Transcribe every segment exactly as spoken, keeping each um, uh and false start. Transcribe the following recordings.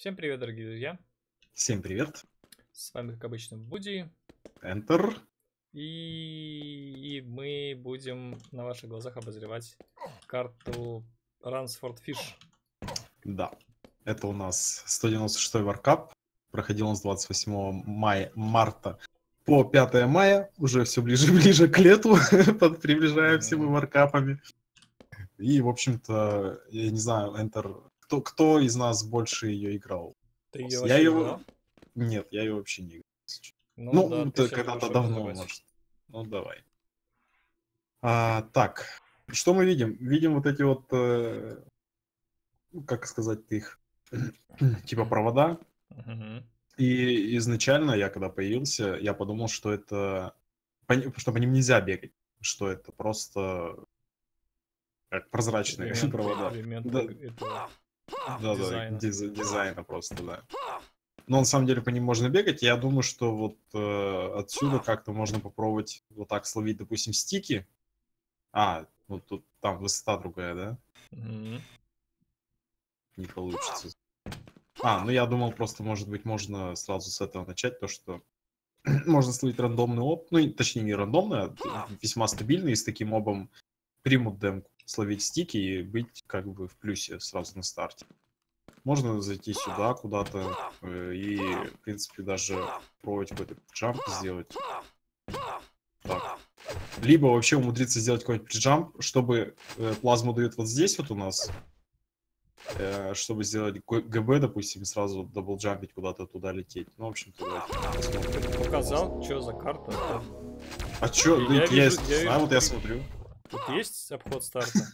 Всем привет, дорогие друзья! Всем привет! С вами, как обычно, Вуди. Enter. И... и мы будем на ваших глазах обозревать карту Ransford Fish. Да, это у нас сто девяносто шестой варкап. Проходил он с двадцать восьмого мая, марта по пятое мая. Уже все ближе и ближе к лету. Приближаемся мы варкапами. И, в общем-то, я не знаю, Enter... Кто, кто из нас больше ее играл? Ты ее я вообще ее... играл? Нет, я ее вообще не играл. Ну, Ну, да, это когда-то давно, может. Ну, давай. А, так, что мы видим? Видим вот эти вот, э, как сказать их, типа провода. Угу. И изначально я, когда появился, я подумал, что это, что по ним нельзя бегать, что это просто как прозрачные элемент, провода. элемент да, этого да, дизайна. да, диз, дизайна просто, да. Но на самом деле по ним можно бегать. Я думаю, что вот э, отсюда как-то можно попробовать вот так словить, допустим, стики. А, вот тут там высота другая, да? Угу. Не получится. А, ну я думал, просто, может быть, можно сразу с этого начать, то, что можно словить рандомный оп, ну, точнее, не рандомный, а весьма стабильный, и с таким обом примут демку, словить стики и быть как бы в плюсе сразу на старте. Можно зайти сюда куда-то э, и, в принципе, даже пробовать какой-то джамп сделать. Так. Либо вообще умудриться сделать какой-нибудь джамп, чтобы э, плазму дают вот здесь вот у нас, э, чтобы сделать ГБ, допустим, и сразу даблджампить куда-то туда лететь. Ну, в общем-то, давайте. Показал, что за карта? А чё? Я, Ну, я, я, вижу, я знаю, вижу, вот я три... смотрю. Тут есть обход старта?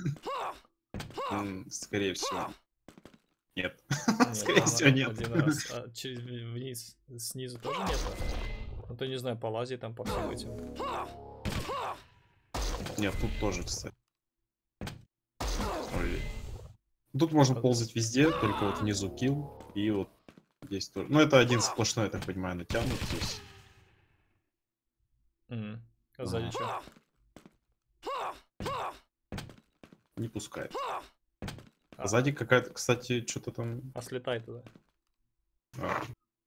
Скорее всего. Нет. Нет, Скорее всего, нет. Один раз. А через вниз, снизу тоже нет? Ну, то не знаю, полази там по всем этим. Нет, тут тоже, кстати. Ой. Тут можно Под... ползать везде, только вот внизу килл. И вот здесь тоже. Ну, это один сплошной, я так понимаю, натянут здесь. Mm. А сзади что? Не пускает. А, а сзади какая-то, кстати, что-то там... А слетай туда. А.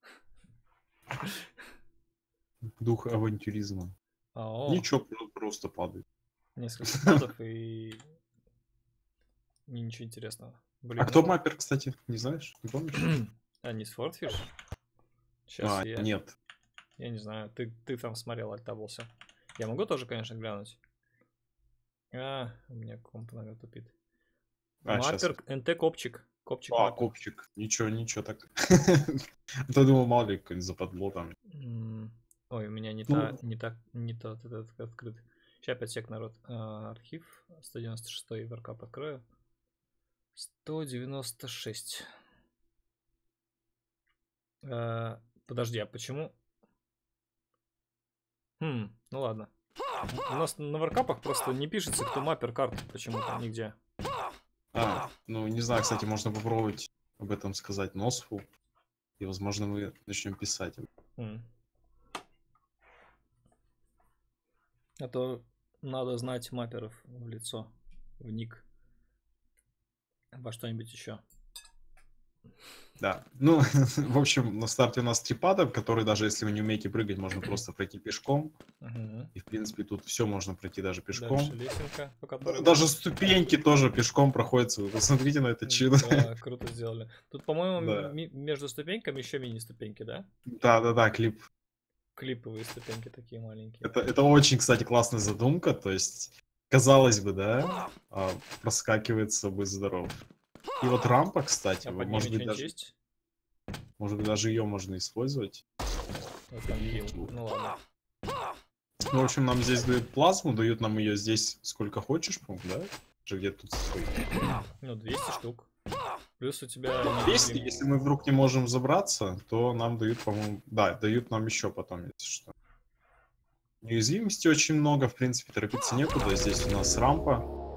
Дух авантюризма. А, ничего, просто падает. Несколько падов и... и ничего интересного. Блин, а кто маппер, кстати, не знаешь? Не помнишь? А, не Swordfish? Сейчас а, я... нет. Я не знаю, ты, ты там смотрел, альтабился. Я могу тоже, конечно, глянуть. А, у меня комп, наверное, тупит. А, маппер, НТ копчик. Копчик. А, копчик. Ничего, ничего так. Ты думал, мало ли какой-нибудь западло там. Ой, у меня не та, не так, не тот этот открыт. Сейчас опять сек, народ. Архив сто девяносто шестой варкап открою. сто девяносто шесть. Подожди, а почему? Хм, ну ладно. У нас на варкапах просто не пишется, кто маппер карт почему-то нигде. А, ну не знаю, кстати, можно попробовать об этом сказать Носфу. И, возможно, мы начнем писать. Mm. А то надо знать мапперов в лицо, в ник, во что-нибудь еще. Да, ну, в общем, на старте у нас три пада, которые даже если вы не умеете прыгать, можно просто пройти пешком. Uh-huh. И, в принципе, тут все можно пройти даже пешком. Дальше лесенка, по которой... Даже ступеньки тоже пешком проходятся. Вы посмотрите на это чудо. Да, круто сделали. Тут, по-моему, да. между ступеньками еще мини-ступеньки, да? Да-да-да, клип. Клиповые ступеньки такие маленькие. Это, это очень, кстати, классная задумка. То есть, казалось бы, да, проскакивается бы здоров. И вот рампа, кстати, а вы, может быть, даже... Есть? Может быть, даже ее можно использовать. Вот ну ладно. Ну, в общем, нам здесь дают плазму, дают нам ее здесь сколько хочешь, по-моему, да? Же где тут стоит? Ну, двести штук. Плюс у тебя... двести, если мы вдруг не можем забраться, то нам дают, по-моему... Да, дают нам еще потом, если что. Неуязвимости очень много, в принципе, торопиться некуда. Здесь у нас рампа.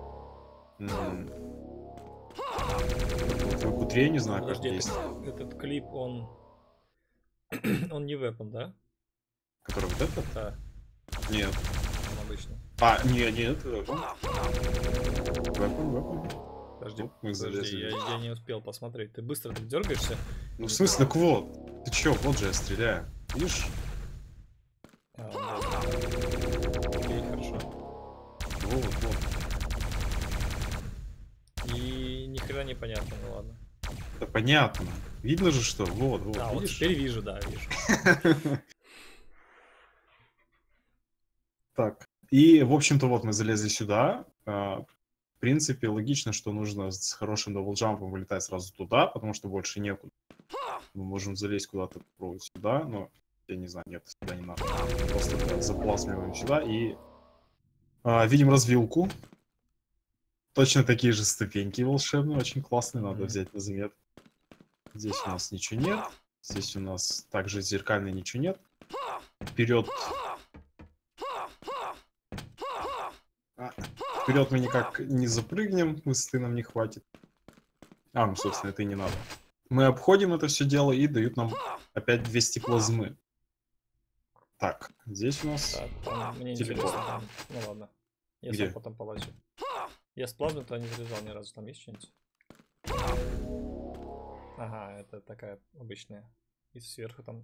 В Кутре, не знаю, Подожди, как есть. Этот, этот клип, он... он не weapon, да? Который вот этот? Да. Нет. Он обычный. А, нет, нет. Weapon. Weapon, weapon. Подожди, Ну, мы подожди, залезли. я, я не успел посмотреть. Ты быстро так дергаешься? Ну, в смысле, так вот. Ты чё, вот же я стреляю. Видишь? А, да. Окей, хорошо. Вот, вот. И ни хрена не понятно, ну ладно. Да понятно. Видно же, что. Вот, вот. А, вот видишь? теперь вижу, да, вижу. Так. И, в общем-то, вот мы залезли сюда. А, В принципе, логично, что нужно с хорошим даблджампом вылетать сразу туда, потому что больше некуда. Мы можем залезть куда-то, попробовать сюда, но я не знаю, нет, сюда не надо. Просто заплазмиваем сюда и а, видим развилку. Точно такие же ступеньки волшебные, очень классные, надо Мгм. взять на заметку. Здесь у нас ничего нет. Здесь у нас также зеркально ничего нет. Вперед. А, вперед мы никак не запрыгнем, высоты нам не хватит. А, ну, собственно, это и не надо. Мы обходим это все дело и дают нам опять двести плазмы. Так, здесь у нас Так, там мне телепорт. интересно. Там... Ну ладно. Я Где? сам потом полазю. Я с плазмой-то не залезал ни разу. Там есть что-нибудь? Ага, это такая обычная. И сверху там...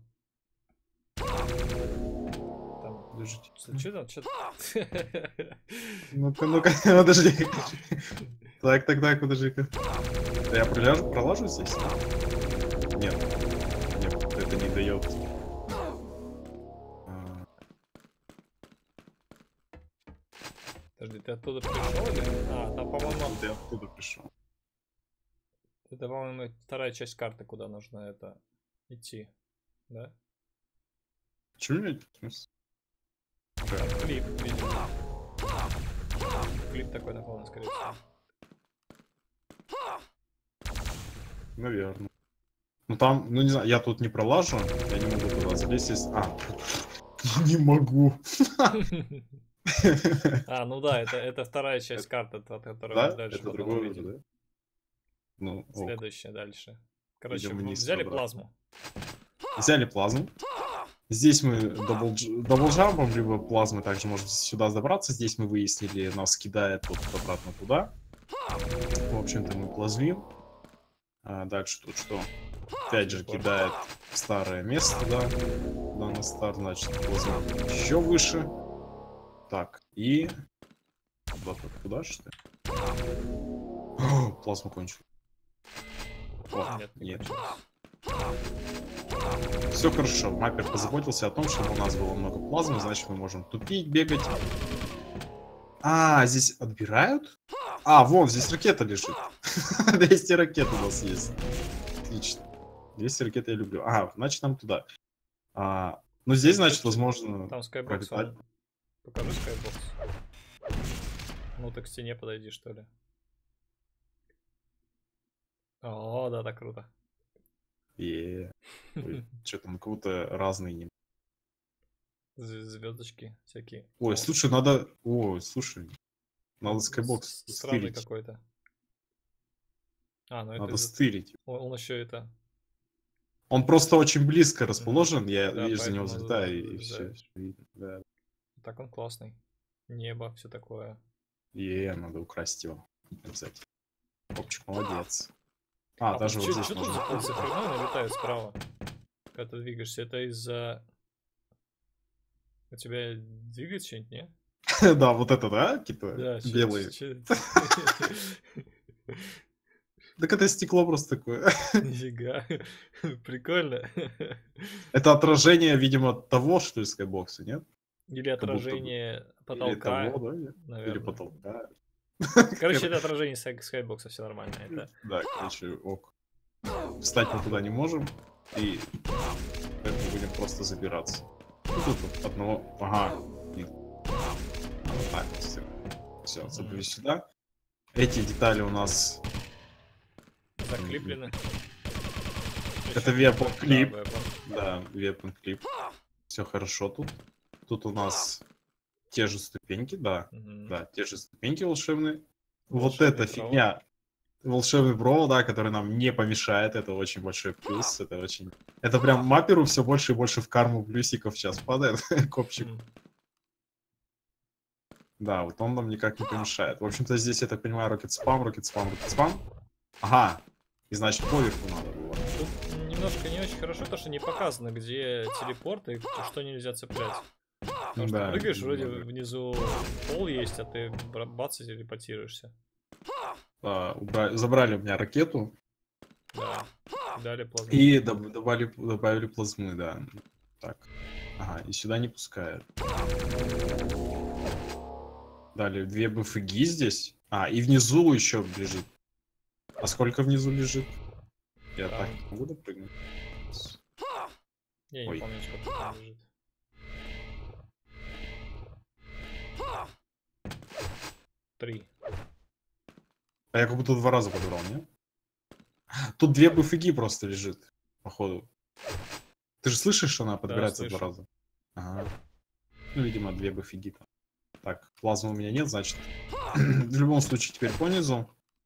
Там... Подождите. Что там? Что Ну-ка, ну-ка, подожди. Так, так, так, подожди-ка. Я проляжу, пролажу здесь? Нет. Нет, это не дает. А, Подожди, ты оттуда пришел или? А, там, по-моему, Ты оттуда пришел. это, по-моему, вторая часть карты, куда нужно это идти. Да? Чего у меня в смысле? Там клип, видимо. Клип такой наклонный, скорее всего. Наверное. Ну там, ну не знаю, я тут не пролажу, я не могу туда залезть. Если... А, не могу. А, ну да, это, это вторая часть карты, от которой Да? мы дальше Это потом другой увидим. вроде, да? Ну, ок. Следующее дальше. Короче, Идем в- вниз взяли обратно. плазму. Взяли плазму. Здесь мы дабл- даблджампом, либо плазмой также можно сюда добраться. Здесь мы выяснили, нас кидает вот обратно туда. В общем-то, мы плазмим. А дальше тут что? Опять же кидает в старое место, да. Куда на старт, значит, плазмим еще выше. Так, и... Куда-то туда, что ли? О, плазма кончилась. О, Нет, не нет. кончилось. Все хорошо. Маппер позаботился о том, чтобы у нас было много плазмы, значит мы можем тупить, бегать. А, здесь отбирают? А, вон, здесь ракета лежит. двести ракет у нас есть. Отлично. двести ракет я люблю. А, значит нам туда. А, ну здесь, значит, возможно, Там скайбокс. пролетать. он- Покажи скайбокс. Ну ты к стене подойди, что ли. О, да, так круто. Е, что там, кого-то разные не. Звездочки всякие. Ой, О, слушай, надо. Ой, слушай. Надо он скайбокс с- Странный стырить. какой-то. А, ну это Надо из-за- стырить. он, он еще это. Он просто очень близко расположен, я, Да, видишь, за него поэтому залетаю, и, все, залезаешь. видно. Да. Так он классный. Небо, все такое. Е, надо украсть его. Обязательно. Попчик, молодец. А, даже вот чё, здесь чё тут можно. за хрена налетает справа? Когда ты двигаешься, это из-за... У тебя двигается что-нибудь, не? Да, вот это, да? Какие-то Да, чё- белые. чё- Так это стекло просто такое. Нифига. Прикольно. Это отражение, видимо, того, что из скайбокса, нет? Или отражение Или потолка. того, да? Или наверное. потолка. Короче, это отражение скай- скайбокса, все нормально. Это... Да, короче, ок. Встать мы туда не можем. И поэтому будем просто забираться. Ну, тут вот одного... Ага. И- Вот так вот все. Все, забыли сюда. Эти детали у нас... Заклиплены. Это weapon клип. Да, weapon. Да, weapon клип. Все хорошо тут. Тут у нас те же ступеньки, да. Мгм. Да, те же ступеньки волшебные. Вот Волшебный эта провод. фигня. Волшебный провод, да, который нам не помешает. Это очень большой плюс. Это очень... Это прям мапперу все больше и больше в карму плюсиков сейчас падает. Копчик. М. Да, вот он нам никак не помешает. В общем-то, здесь, я так понимаю, рокет спам, рокет спам, рокет спам. Ага. И значит, поверху надо было. Тут немножко не очень хорошо, то, что не показано, где телепорт и что нельзя цеплять. Потому что Да, прыгаешь, вроде немного. внизу пол есть, а ты бац и телепортируешься. А, убрали, забрали у меня ракету. Да. Дали плазму. И доб- добавили, добавили плазмы, да. Так. Ага, и сюда не пускают. Дали две БФГи здесь. А, и внизу еще лежит. А сколько внизу лежит? Я Там. так не могу допрыгнуть. Я не Ой. помню, сколько там лежит. Три. А я как будто два раза подобрал, не? Тут две БФГи просто лежит, походу. Ты же слышишь, что она подбирается два слышу. раза? Ага. Ну, видимо, две БФГи там. Так, плазмы у меня нет, значит. В любом случае, теперь по низу.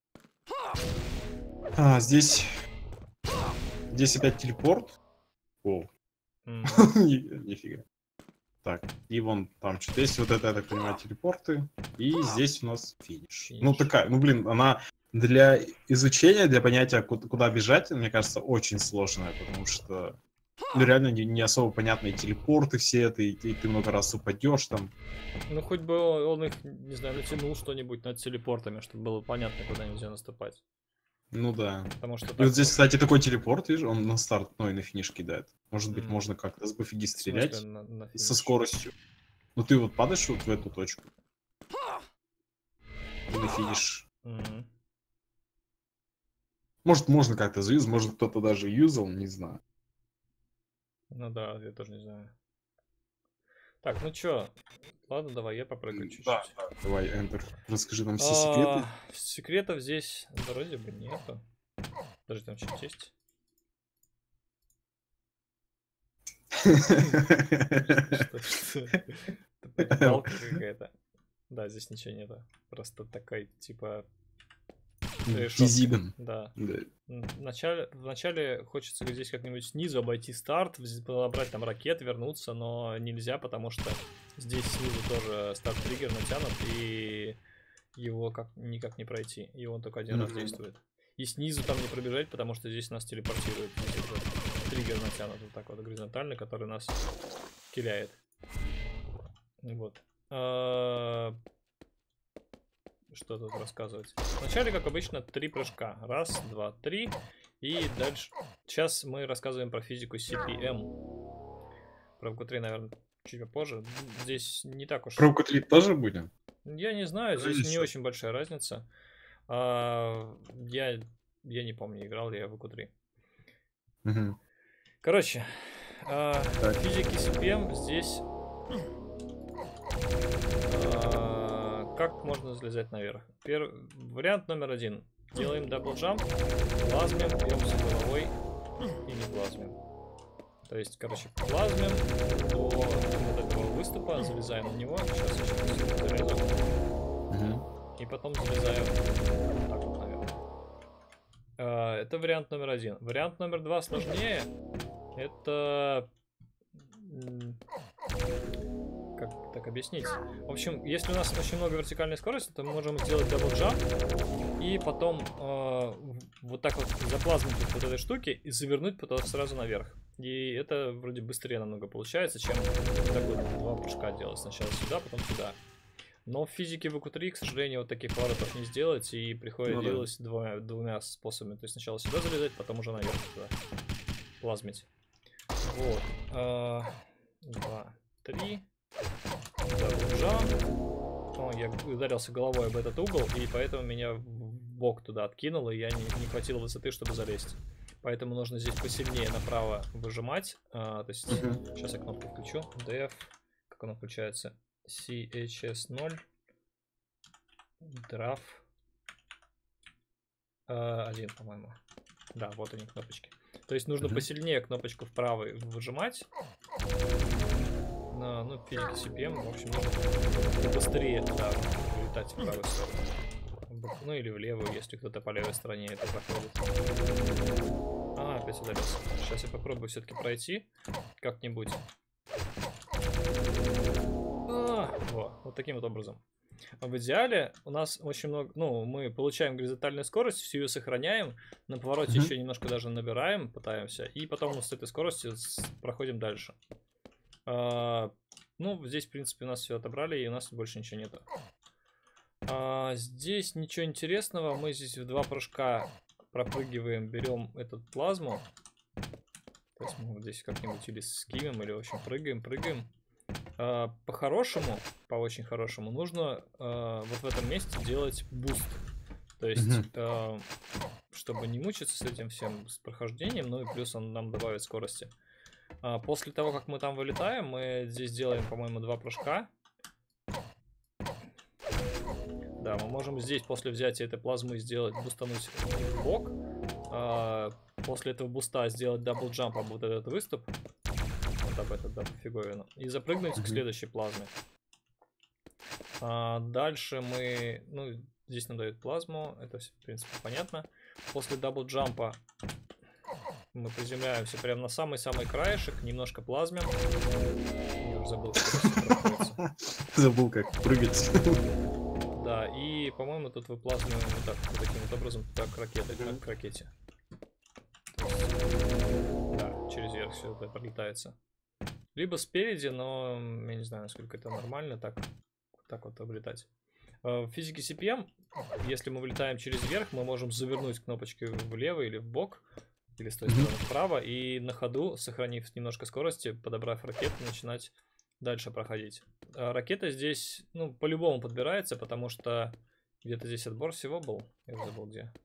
А, здесь... Здесь опять телепорт. О, М. Ни- нифига. Так, и вон там что-то есть. Вот это, я так понимаю, телепорты. И здесь у нас финиш. Ну, Финиш. такая, ну, блин, она для изучения, для понятия, куда, куда бежать, мне кажется, очень сложная, потому что ну, реально не, не особо понятные телепорты все это, и, ты- и ты много раз упадешь там. Ну, хоть бы он их, не знаю, натянул что-нибудь над телепортами, чтобы было понятно, куда нельзя наступать. Ну да. Потому что И так, вот здесь, ну, кстати, такой телепорт, видишь, он на старт, ну и на финиш кидает. Может быть, М. можно как-то с БФГи в стрелять смысле, на, на со финиш? скоростью. Ну ты вот падаешь вот в эту точку. И на финиш. Мгм. Может, можно как-то заюзать, может, кто-то даже юзал, не знаю. Ну да, я тоже не знаю. Так, ну чё? Ладно, давай, я попрыгаю чуть-чуть. Да, да. Давай, Enter, расскажи нам все А, секреты. Секретов здесь вроде бы нету. Даже там что-то есть. Что, что? Это палка какая-то. Да, здесь ничего нету. Просто такой, типа, решетка. Кизибен. Да. Да. Вначале, вначале хочется здесь как-нибудь снизу обойти старт, вз- подобрать там ракет, вернуться, но нельзя, потому что здесь снизу тоже старт-триггер натянут, и его как никак не пройти. И он только один раз Мгм. действует. И снизу там не пробежать, потому что здесь нас телепортирует. Здесь вот триггер натянут вот так вот горизонтально, который нас киляет. Вот. А, Что тут рассказывать? Вначале, как обычно, три прыжка. Раз, два, три. И дальше. Сейчас мы рассказываем про физику си пи эм. Про вэ ка три, наверное, чуть попозже. Здесь не так уж... Пробку три тоже будем? Я не знаю, здесь Конечно. не очень большая разница. А, я, я не помню, играл ли я в вэ ка три. Мгм. Короче, а, Так. физики си пи эм здесь... а, как можно залезать наверх? Пер... Вариант номер один. Делаем даблджамп, плазмим, бьемся головой и не плазмим. То есть, короче, плазмим до вот этого выступа, залезаем на него. Сейчас я сейчас залезу. Мгм. И потом залезаем вот так вот наверх. А, Это вариант номер один. Вариант номер два сложнее. Это... м, Как так объяснить? В общем, если у нас очень много вертикальной скорости, то мы можем сделать даблджамп и потом э, вот так вот заплазмить вот этой штуки и завернуть потом сразу наверх. И это вроде быстрее намного получается, чем так вот два прыжка делать. Сначала сюда, потом сюда. Но в физике вэ ка три, к сожалению, вот таких поворотов не сделать, и приходится Ну да. делать двумя, двумя способами. То есть сначала сюда залезать, потом уже наверх туда плазмить. Вот. А, Два, три. Даблджамп. О, я ударился головой об этот угол, и поэтому меня в бок туда откинуло, и я не, не хватило высоты, чтобы залезть. Поэтому нужно здесь посильнее направо выжимать. А, то есть, Мгм. сейчас я кнопку включу. ди эф. Как оно включается? си эйч эс ноль. Драф. один, по-моему. Да, вот они кнопочки. То есть нужно Мгм. посильнее кнопочку вправо выжимать. На, ну, физики си пи эм, в общем, нужно быстрее туда улетать в правую сторону. В бок- Ну или в левую, если кто-то по левой стороне это проходит. А, опять ударился. Сейчас я попробую все-таки пройти как-нибудь. А, во, вот таким вот образом. В идеале у нас очень много, ну, мы получаем горизонтальную скорость, всю ее сохраняем, на повороте Мгм. еще немножко даже набираем, пытаемся, и потом с этой скоростью с- проходим дальше. А, ну, здесь, в принципе, у нас все отобрали, и у нас больше ничего нету. А, здесь ничего интересного, мы здесь в два прыжка пропрыгиваем, берем эту плазму. То есть мы вот здесь как-нибудь или скимим, или, в общем, прыгаем, прыгаем. А, по-хорошему, по очень хорошему, нужно а, вот в этом месте делать буст. То есть, Мгм. а, чтобы не мучиться с этим всем, с прохождением, ну и плюс он нам добавит скорости. А, после того, как мы там вылетаем, мы здесь делаем, по-моему, два прыжка. Да, мы можем здесь после взятия этой плазмы сделать, бустануть в бок. А, после этого буста сделать дабл джамп об вот этот выступ. Вот об этот, да, пофиговину. И запрыгнуть Мгм. к следующей плазме. А, дальше мы... Ну, здесь нам дают плазму. Это все, в принципе, понятно. После дабл джампа мы приземляемся прямо на самый-самый краешек. Немножко плазмим. Я уже забыл, как это всё проходится. Забыл, как прыгать. Да, и, по-моему, тут выплазмиваем вот так, вот таким вот образом, так, к ракете, так, к ракете. То есть, да, через верх все это пролетается. Либо спереди, но я не знаю, насколько это нормально, так, так вот облетать. В физике си пи эм, если мы вылетаем через верх, мы можем завернуть кнопочкой влево или в бок, или с той стороны вправо, и на ходу, сохранив немножко скорости, подобрав ракету, начинать дальше проходить. А ракета здесь, ну, по-любому подбирается, потому что где-то здесь отбор всего был. Я уже забыл, где.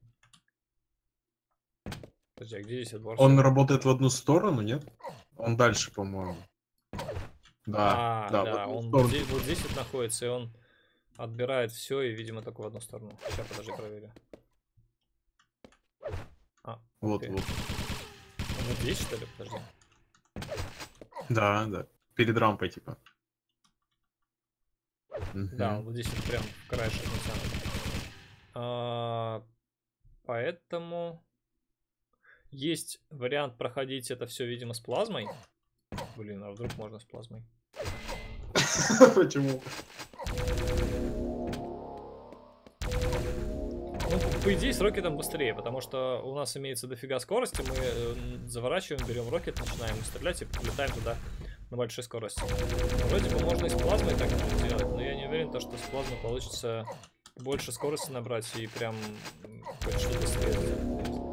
Подожди, а где здесь отбор Он всего? работает в одну сторону, нет? Он дальше, по-моему. Да, А, да, в да, одну он вот сторону. здесь, вот здесь вот находится, и он отбирает все, и, видимо, только в одну сторону. Сейчас, подожди, проверю. А, Вот, ты. вот. Вот здесь, что ли? Подожди. Да, да. Перед рампой, типа. Да, Мгм. вот здесь вот прям краешек натянут. А, поэтому есть вариант проходить это все, видимо, с плазмой. Блин, а вдруг можно с плазмой? Почему? Ну, по идее, с рокетом быстрее, потому что у нас имеется дофига скорости, мы э, заворачиваем, берем рокет, начинаем стрелять и летаем туда на большой скорости. Вроде бы можно и с плазмой так сделать, но я не уверен, то, что с плазмой получится больше скорости набрать и прям м, хоть что-то сделать.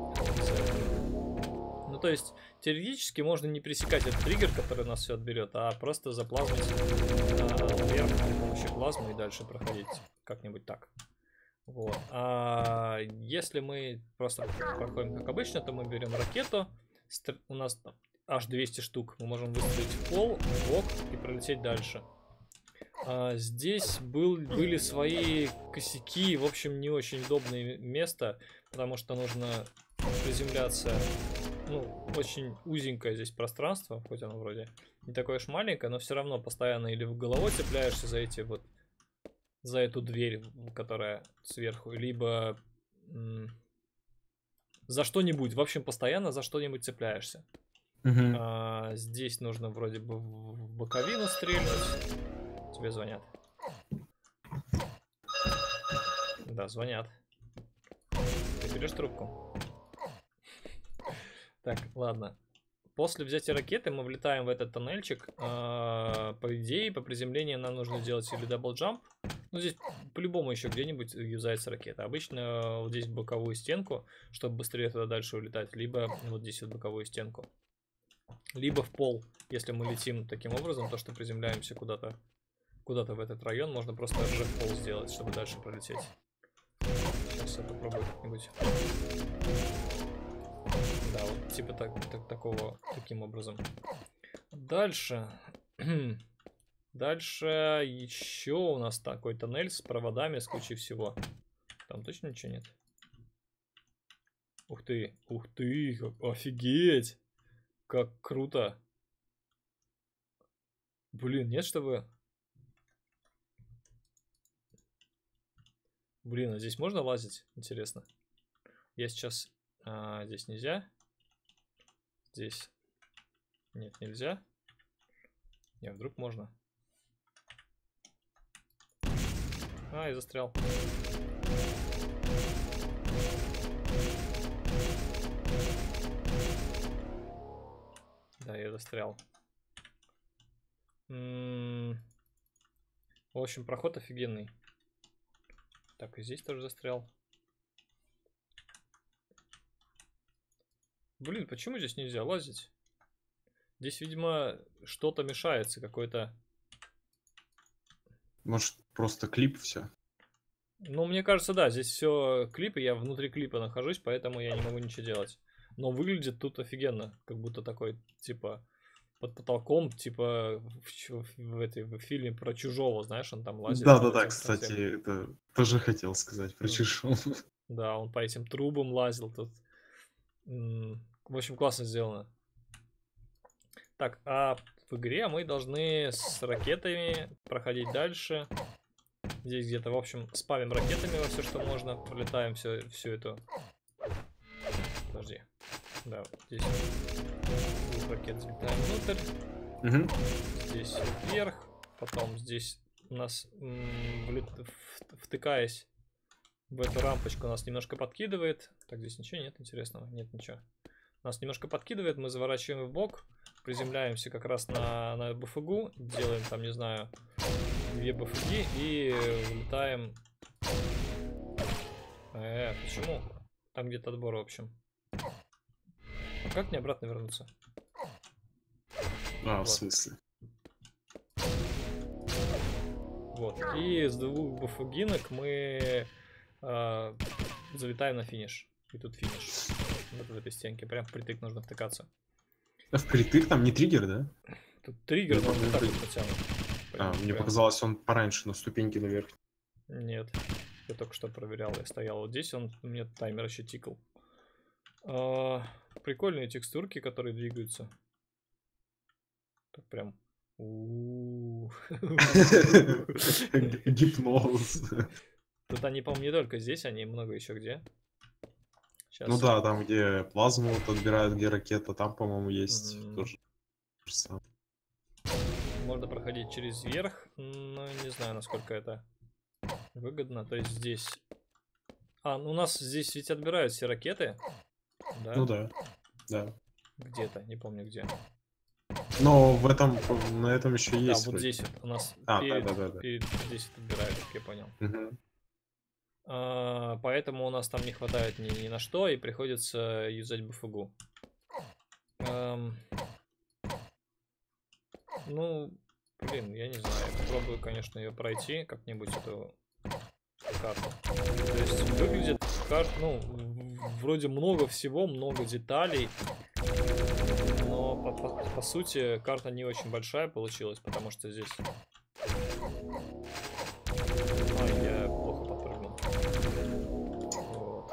Ну, то есть, теоретически можно не пресекать этот триггер, который нас все отберет, а просто заплазмить а, вверх с помощью плазмы и дальше проходить как-нибудь так. Вот. А если мы просто проходим как обычно, то мы берем ракету. Стр... У нас там аж двести штук. Мы можем выстрелить в пол, в бок и пролететь дальше. А, здесь был, были свои косяки. В общем, не очень удобное место, потому что нужно приземляться. Ну, очень узенькое здесь пространство, хоть оно вроде не такое уж маленькое, но все равно постоянно или в головой цепляешься за эти вот, за эту дверь, которая сверху, либо м, за что-нибудь. В общем, постоянно за что-нибудь цепляешься. Мгм. А, здесь нужно вроде бы в в боковину стрельнуть. Тебе звонят. Да, звонят. Ты берешь трубку? Так, ладно. После взятия ракеты мы влетаем в этот тоннельчик. А, по идее, по приземлению нам нужно сделать или дабл-джамп. Ну, здесь по-любому еще где-нибудь юзается ракета. Обычно вот здесь в боковую стенку, чтобы быстрее туда дальше улетать. Либо вот здесь вот боковую стенку. Либо в пол. Если мы летим таким образом, то что приземляемся куда-то куда-то в этот район, можно просто эр джи в пол сделать, чтобы дальше пролететь. Сейчас я попробую как-нибудь. Да, вот типа так, так, такого, таким образом. Дальше. Дальше еще у нас такой тоннель с проводами, с кучей всего. Там точно ничего нет? Ух ты, ух ты, как, офигеть! Как круто! Блин, нет, чтобы... Блин, а здесь можно лазить? Интересно. Я сейчас... А, здесь нельзя. Здесь... Нет, нельзя. Не, вдруг можно. А, и застрял. Да, я застрял. М-м-м. В общем, проход офигенный. Так, и здесь тоже застрял. Блин, почему здесь нельзя лазить? Здесь, видимо, что-то мешается, какой-то... Может, просто клип все? Ну, мне кажется, да, здесь все клипы, я внутри клипа нахожусь, поэтому я не могу ничего делать. Но выглядит тут офигенно, как будто такой, типа, под потолком, типа, в, в, в, этой, в фильме про Чужого, знаешь, он там лазит. Да-да-да, кстати, это тоже хотел сказать про Чужого. Да, он по этим трубам лазил тут. В общем, классно сделано. Так, а в игре мы должны с ракетами проходить дальше. Здесь где-то, в общем, спамим ракетами во все, что можно. Пролетаем все, всю эту... Подожди. Да, вот здесь двух ракет залетаем внутрь. Угу. Здесь вверх. Потом здесь у нас, влет... втыкаясь в эту рампочку, нас немножко подкидывает. Так, здесь ничего нет интересного? Нет ничего. Нас немножко подкидывает, мы заворачиваем в бок. Приземляемся как раз на, на БФГу. Делаем там, не знаю... Две БФГи и улетаем. Э, почему? Там где-то отбор, в общем. А как мне обратно вернуться? А, вот. В смысле? Вот. И с двух БФГинок мы э, залетаем на финиш. И тут финиш. Вот в этой стенке. Прям впритык нужно втыкаться. А впритык там не триггер, да? Тут триггер, но вот так вот потянут. А, мне прям... показалось, он пораньше на ступеньке наверх. Нет, я только что проверял, я стоял вот здесь, он мне таймер еще тикал. А, прикольные текстурки, которые двигаются. Так прям. Гипноз. Тут они, по-моему, не только здесь, они много еще где. Сейчас. Ну да, там где плазму вот отбирают, где ракета, там, по-моему, есть mm-hmm. тоже. Можно проходить через верх, но не знаю, насколько это выгодно. То есть здесь... А, ну у нас здесь ведь отбирают все ракеты. Да? Ну да, да. Где-то, не помню где. Но в этом, на этом еще да, есть. Да, вот здесь вот у нас а, перед, да, да, да, перед, здесь отбирают, как я понял. Угу. А, поэтому у нас там не хватает ни, ни на что, и приходится юзать БФГу. Эм... Ну, блин, я не знаю. Я попробую, конечно, ее пройти как-нибудь, эту карту. То есть выглядит карта, ну, вроде много всего, много деталей. Но по, по, по сути карта не очень большая получилась, потому что здесь... А, я плохо подпрыгнул. Вот.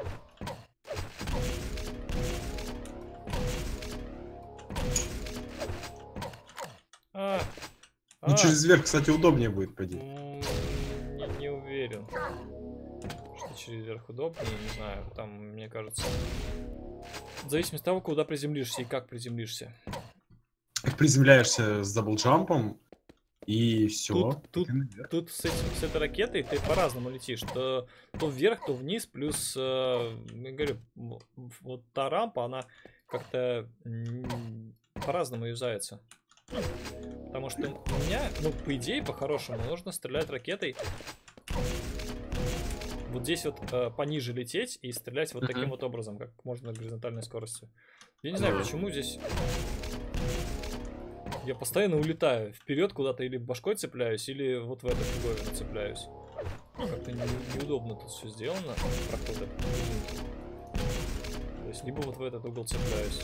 А, ну, а, через верх, кстати, удобнее будет пойти. Не, не уверен, что через верх удобнее, не знаю. Там, мне кажется, в зависимости от того, куда приземлишься и как приземлишься. Приземляешься с даблджампом и все. Тут, тут, тут с, этим, с этой ракетой ты по-разному летишь. То, то вверх, то вниз. Плюс, э, я говорю, вот та рампа, она как-то по-разному юзается. Потому что у меня, ну, по идее, по-хорошему, нужно стрелять ракетой. Вот здесь вот э, пониже лететь и стрелять вот uh-huh. таким вот образом, как можно на горизонтальной скорости. Я не знаю, почему здесь... Я постоянно улетаю вперед куда-то, или башкой цепляюсь, или вот в эту фиговину цепляюсь. Как-то не, неудобно тут все сделано. Проходы. То есть либо вот в этот угол цепляюсь.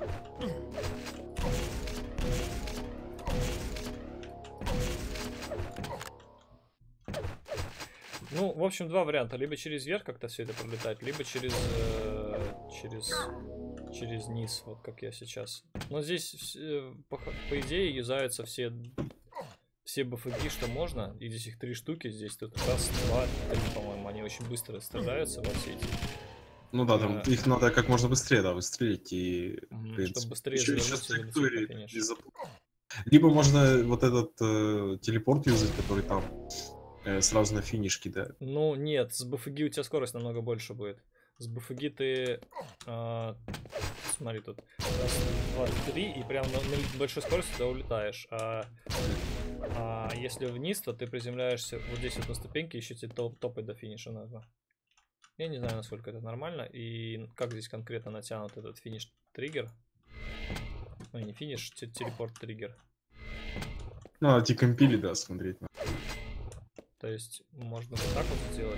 Ну, в общем, два варианта. Либо через верх как-то все это пролетать, либо через, э, через, через низ, вот как я сейчас. Но здесь, э, по, по идее, юзаются все, все БФГи, что можно. И здесь их три штуки. Здесь тут раз, два, три, по-моему. Они очень быстро страдаются во все эти. Ну да, там а, их надо как можно быстрее, да, выстрелить и... Угу, чтобы быстрее завернуться и финиш. Либо можно вот этот э, телепорт юзать, который там... Э, сразу на финиш кидает. Ну, нет, с БФГ у тебя скорость намного больше будет. С БФГ ты... А, смотри, тут раз, два, три, и прям на, на большой скорости ты улетаешь. А, а если вниз, то ты приземляешься вот здесь вот на ступеньке, еще тебе топ, топать до финиша надо. Я не знаю, насколько это нормально, и как здесь конкретно натянут этот финиш-триггер. Ну, не финиш, телепорт-триггер. Ну, декомпили, да, смотреть. То есть можно вот так вот сделать.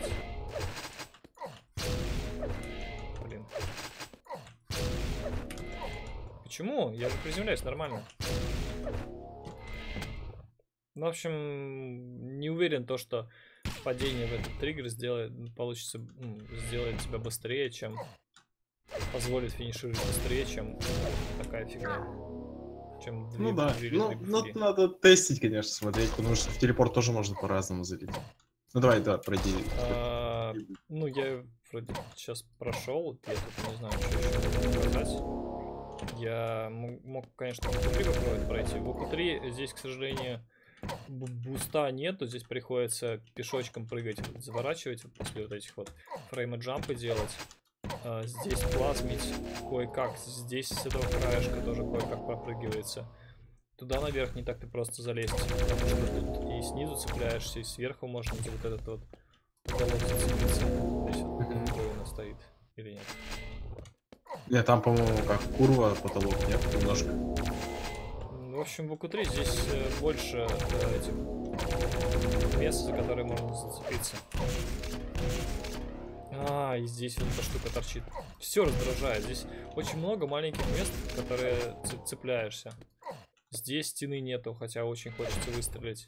Блин. Почему? Я же приземляюсь нормально. Ну, в общем, не уверен то, что падение в этот триггер сделает, получится, ну, сделает тебя быстрее, чем позволит финишировать быстрее, чем такая фигня. Чем две, Ну да, две, ну, две ну надо тестить, конечно, смотреть, потому что в телепорт тоже можно по-разному залить. Ну давай, да, пройди. А, ну я вроде сейчас прошел, я тут не знаю, что еще показать. Я мог, мог конечно, в три попробовать пройти. В Оку три здесь, к сожалению, буста нету, здесь приходится пешочком прыгать, заворачивать после вот этих вот фрейма джампы делать. А, здесь плазмить кое-как, здесь с этого краешка тоже кое-как пропрыгивается. Туда наверх не так-то просто залезть, потому что тут и снизу цепляешься, и сверху можно вот этот вот уголок зацепиться. Здесь вот mm-hmm. стоит, или нет? Нет, там, по-моему, как курва, потолок, нет, немножко. В общем, в Оку три здесь больше э, этих мест, за которые можно зацепиться. А, и здесь вот эта штука торчит. Все раздражает. Здесь очень много маленьких мест, в которые цепляешься. Здесь стены нету, хотя очень хочется выстрелить.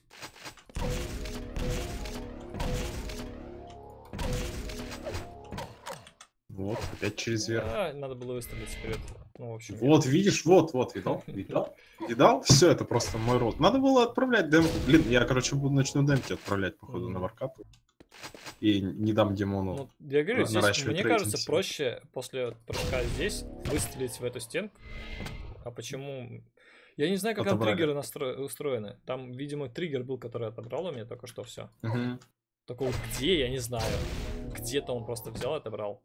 Вот, опять через верх. А, надо было выстрелить вперед. Ну, в общем, вот, я... видишь, вот, вот, видал? Видал? Видал? Все, это просто мой рот. Надо было отправлять демку. Блин, я, короче, буду начну демки отправлять, походу, mm-hmm. на варкапу. И не дам Димону. Ну, я говорю, здесь, мне кажется, всего. проще после прыжка здесь выстрелить в эту стенку. А почему? Я не знаю, как там триггеры настро... устроены. Там, видимо, триггер был, который отобрал у меня только что все. Угу. Только вот где, я не знаю. Где-то он просто взял и отобрал.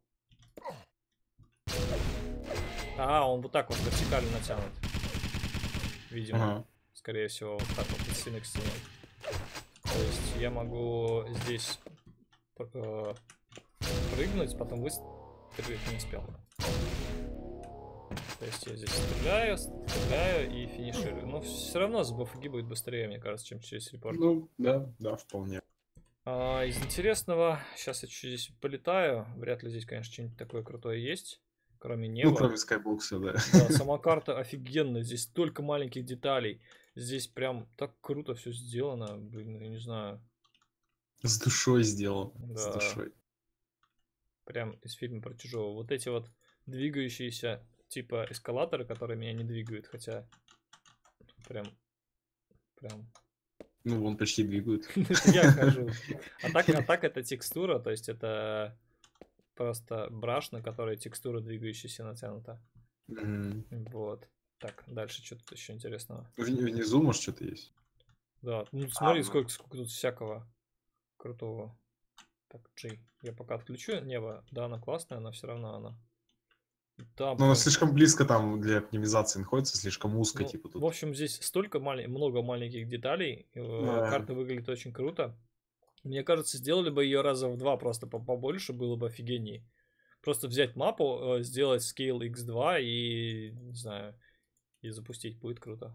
А, он вот так вот вертикально натянут. Видимо. Ага. Скорее всего, вот так вот от стены к стене. То есть я могу здесь э, прыгнуть, потом выстрелить не успел. То есть я здесь стреляю, стреляю и финиширую. Но все равно с БФГ будет быстрее, мне кажется, чем через телепорт. Ну, да, да, вполне. А, из интересного, сейчас я чуть здесь полетаю. Вряд ли здесь, конечно, что-нибудь такое крутое есть. Кроме неба. Ну, кроме скайбокса, да. Да, сама карта офигенная. Здесь столько маленьких деталей. Здесь прям так круто все сделано. Блин, я не знаю. С душой сделано. Да. С душой. Прям из фильма про чужого. Вот эти вот двигающиеся типа эскалаторы, которые меня не двигают, хотя прям прям ну вон почти двигают. Я хожу. А так, а так это текстура, то есть это просто браш, на которой текстура двигающаяся натянута. Вот. Так, дальше что-то еще интересного. Внизу может что-то есть. Да, ну смотри, сколько, сколько тут всякого крутого. Так, G. Я пока отключу небо. Да, она классная, но все равно она. Да, но она слишком близко там для оптимизации находится, слишком узко, ну, типа тут. В общем, здесь столько мал... много маленьких деталей. Да. Карта выглядит очень круто. Мне кажется, сделали бы ее раза в два просто побольше, было бы офигенней. Просто взять мапу, сделать Scale икс два и, не знаю, и запустить, будет круто.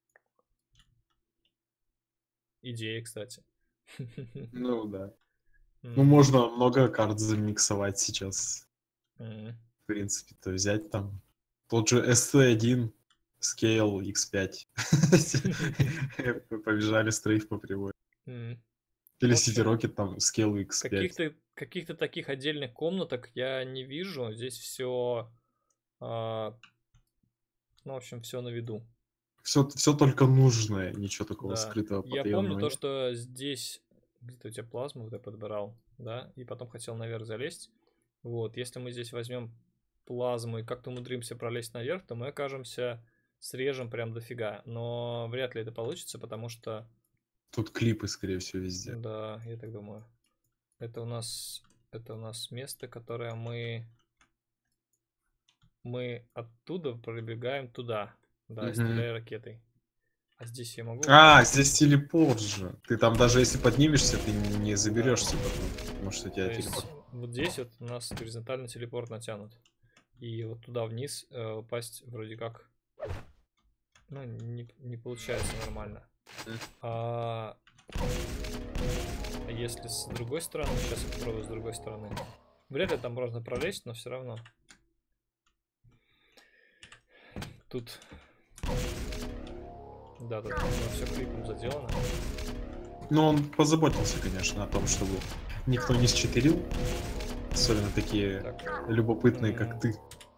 Идея, кстати. Ну да. Mm. Ну можно много карт замиксовать сейчас. Mm. В принципе, то взять там тот же эс ти один, Scale икс пять. Побежали стрейф по прямой. Mm. Или City Rocket там Scale икс пять. Каких-то каких-то таких отдельных комнаток я не вижу. Здесь все, а, ну, в общем, все на виду. Все, все только нужное, ничего такого да. скрытого. Я помню то, что здесь где-то у тебя плазму вот я подбирал, да, и потом хотел наверх залезть. Вот, если мы здесь возьмем плазму и как-то умудримся пролезть наверх, то мы окажемся срежем прям дофига. Но вряд ли это получится, потому что Тут клипы, скорее всего, везде. Да, я так думаю. Это у нас, это у нас место, которое мы, мы оттуда пробегаем туда. Да, Мгм. стреляя ракетой. А здесь я могу? А, здесь телепорт же. Ты там даже если поднимешься, ты не не заберешься потом. Потому что у То тебя есть телепорт. вот здесь вот у нас горизонтальный телепорт натянут. И вот туда вниз э, упасть вроде как, ну, не, не получается нормально. Мгм. А а если с другой стороны, сейчас я попробую с другой стороны. Вряд ли там можно пролезть, но все равно. Тут, да, тут все клипом заделано. Ну, он позаботился, конечно, о том, чтобы никто не считерил. Особенно такие Так, любопытные, М. как ты.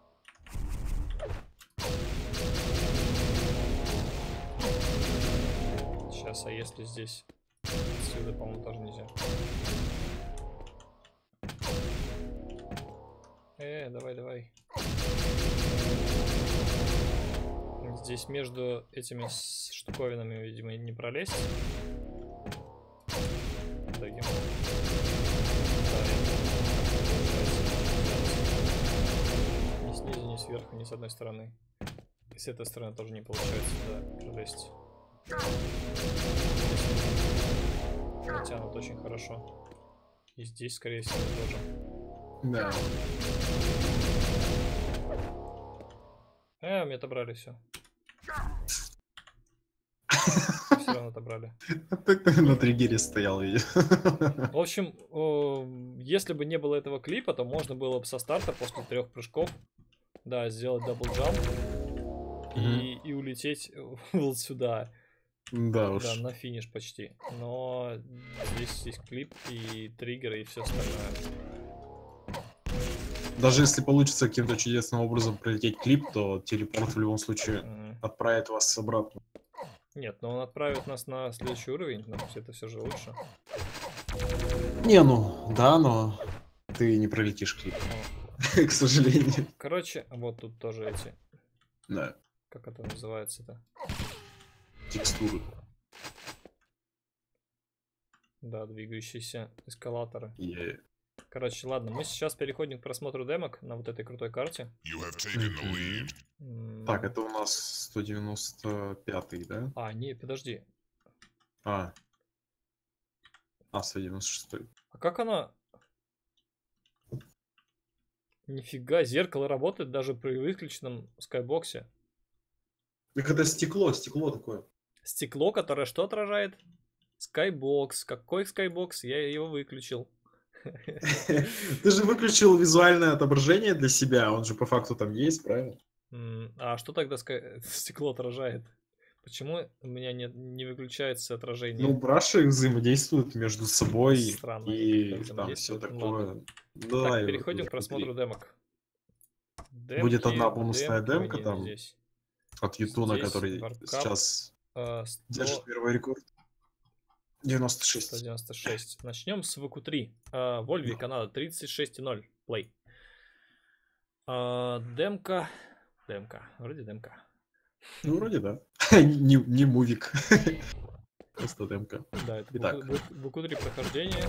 сейчас, а если здесь отсюда, по-моему, тоже нельзя. Э, давай, давай. Здесь между этими с- штуковинами, видимо, не пролезть. Таким. Да, это ни снизу, ни сверху, ни с одной стороны. И с этой стороны тоже не получается, да, пролезть. Натянут очень хорошо. И здесь, скорее всего, тоже. Да. Э, у меня отобрали все. Все равно отобрали. А так ты на триггере стоял, видишь. В общем, о, если бы не было этого клипа, то можно было бы со старта после трех прыжков, да, сделать даблджамп и, и улететь вот сюда, Да да, уж. на финиш почти. Но здесь есть клип и триггеры и все остальное. Даже если получится каким-то чудесным образом пролететь клип, то телепорт в любом случае Мгм. отправит вас обратно. Нет, но он отправит нас на следующий уровень, но это все же лучше. Не, ну, да, но ты не пролетишь клип, О, к сожалению. короче, вот тут тоже эти, Да, как это называется-то? текстуры. Да, двигающиеся эскалаторы. Я- Короче, ладно, мы сейчас переходим к просмотру демок на вот этой крутой карте. You have taken the lead. М, Так, это у нас сто девяносто пятый, да? А, не, подожди. А. А, сто девяносто шестой. А как она... Нифига, зеркало работает даже при выключенном скайбоксе. Так это стекло, стекло такое. Стекло, которое что отражает? Скайбокс. Какой скайбокс? Я его выключил. Ты же выключил визуальное отображение для себя, он же по факту там есть, правильно? М, А что тогда ска- стекло отражает? Почему у меня не, не выключается отражение? Ну, браши взаимодействуют между собой Странно, и как там все взаимодействуют. Ну, такое. ладно. Давай, Так, переходим уже к просмотру смотри. демок. Будет Демки, одна бонусная демки, демка не там здесь. от Ютуна, Здесь который Warcraft, сейчас А, сто держит мировой рекорд. девяносто шесть. сто девяносто шесть. Начнем с вэ ку три. А, Вольви, Канада, тридцать шесть ноль. Play. А, демка. Демка. Вроде демка. Ну, вроде да. Не, не мувик. Просто демка. Да, это Итак. вэ ку три прохождение.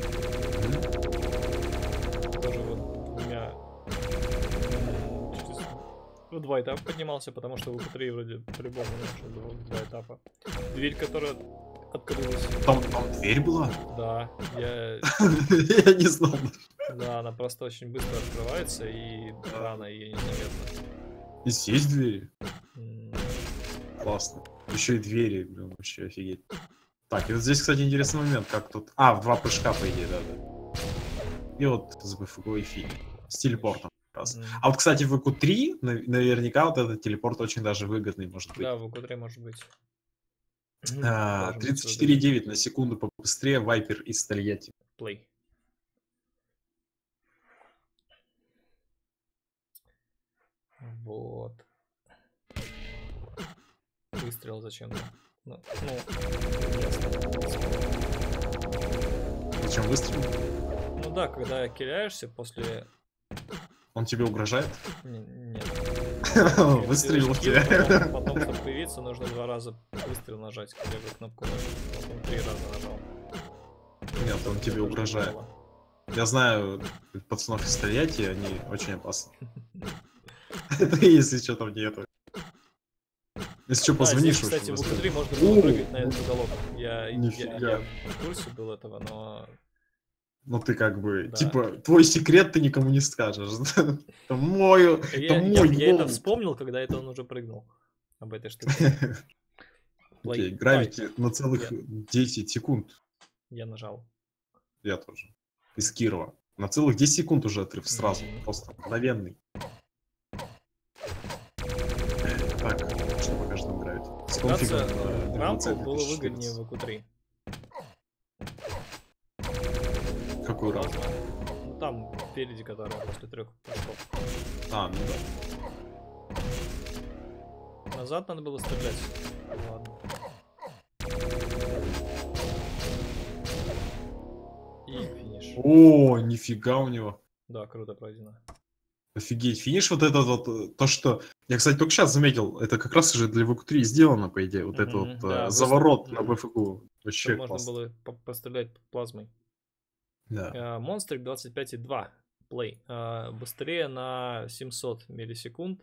Тоже вот двумя... м, через- В два этапа поднимался, потому что вэ ку три вроде по-любому нашел два, два этапа. Дверь, которая открылась. Там, там дверь была? Да, я... Я не знал. Да, она просто очень быстро открывается и рано ее незаметно. И здесь двери. М, Классно. Еще и двери, блин, вообще офигеть. Так, и вот здесь, кстати, интересный момент, как тут... А, в два прыжка, по идее, да-да. И вот с бэ эф гэ и фиг. С телепортом. как раз. м. А вот, кстати, в вэ ку три нав- наверняка вот этот телепорт очень даже выгодный может быть. Да, в вэ ку три может быть. А, Должен быть тридцать четыре выгодный. девять на секунду побыстрее Вайпер из Тольятти. Play. Вот. Выстрел зачем-то. Ну, ну, ясно. Зачем выстрелил? Ну да, когда киляешься после... Он тебе угрожает? Не- Нет. Выстрелил в Килл, тебя. Потом, потом, чтобы появиться, нужно два раза выстрел нажать. Левую кнопку нажать. Потом три раза нажал. Нет, он тебе Это угрожает. было. Я знаю пацанов из Тольятти, они очень опасны. Это если что там нету. Если что, Да, позвонишь. здесь, кстати, в очень УК три быстро. можно было О, прыгать на этот уголок. Я, я, Нифига. я в курсе был этого, но... Ну ты как бы, Да. типа, твой секрет ты никому не скажешь. Это мой, это Я, я, мой я это волк. вспомнил, когда это он уже прыгнул. Об этой штуке. Окей, Play. гравити Ай, на целых я, десять секунд. я нажал. Я тоже. Из Кирова. На целых десять секунд уже отрыв сразу. Мгм. Просто мгновенный. Так, что покажет нам гравити? С конфигом, Кажется, э, рампу двадцать было тысяч выгоднее четырнадцать. в УК три. Какую рампу? Ну там, впереди, которая после трех прыжков. А, ну да. Назад надо было стрелять. Ладно. И финиш. О, нифига у него. Да, круто пройдено. Офигеть, финиш вот этот вот, э, то, что... Я, кстати, только сейчас заметил, это как раз уже для вэ ку три сделано, по идее, вот это Мгм, вот да, э, вы- заворот на мгм. бэ эф ку. Вообще Чтобы можно классно. было по- пострелять плазмой. Да. Монстрик двадцать пять и два. Play. А, быстрее на семьсот миллисекунд.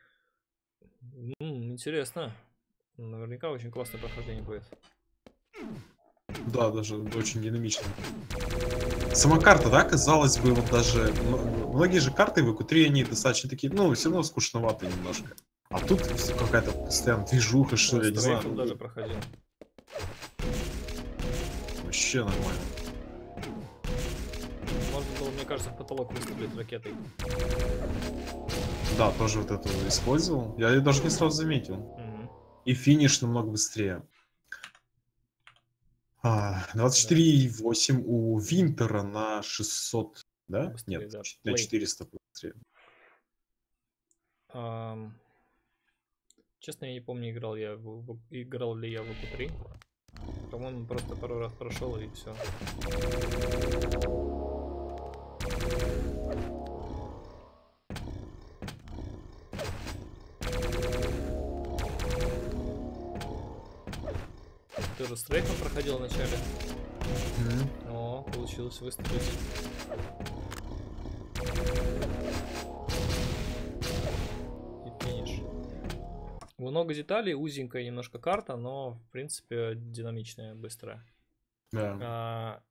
М, интересно. Наверняка очень классное прохождение будет. Да, даже очень динамично. Сама карта, да, казалось бы, вот даже... м- Многие же карты в вэ ку три, они достаточно такие, ну, все равно скучноватые немножко. А тут всё какая-то постоянно движуха, что ли, я не знаю. Стрейфл даже проходил. Вообще нормально. Можно было, мне кажется, в потолок выстрелить ракетой. Да, тоже вот это использовал. Я ее даже не сразу заметил. Мгм. И финиш намного быстрее. А, двадцать четыре и восемь у Винтера на шестьсот, да? Быстрее, Нет, да. ч- на Play. четыреста быстрее. Ам, Честно, я не помню, играл я в, в- играл ли я в УК три. По-моему, просто пару раз прошел и все. Ты же стрейфом проходил вначале. О, получилось выстрелить. И финиш. Много деталей, узенькая немножко карта, но в принципе динамичная, быстрая. Да. А,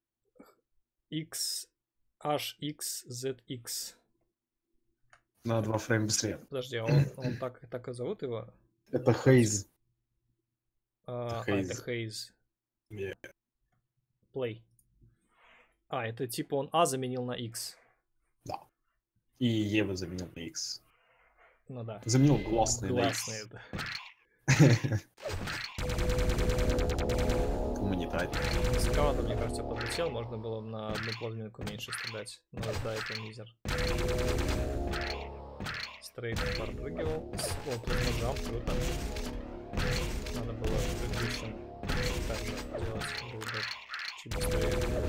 X, H X Z X. На два фрейма быстрее. Подожди, а он, он так, так и зовут его? Это Хейз. А, Это а, это Haze. Haze. Yeah. Play. А, это типа он А заменил на X. Да. И Ева заменил на X. Ну да. Заменил гласные на X. Гласные, да. Гуманитарий. Высоковато, мне кажется, подлетел. Можно было на одну плазминку меньше стрелять. Но да, это мизер. Стрейт подпрыгивал. Вот, тут нажал, круто. Надо было в предыдущем так же делать. Было бы чуть быстрее.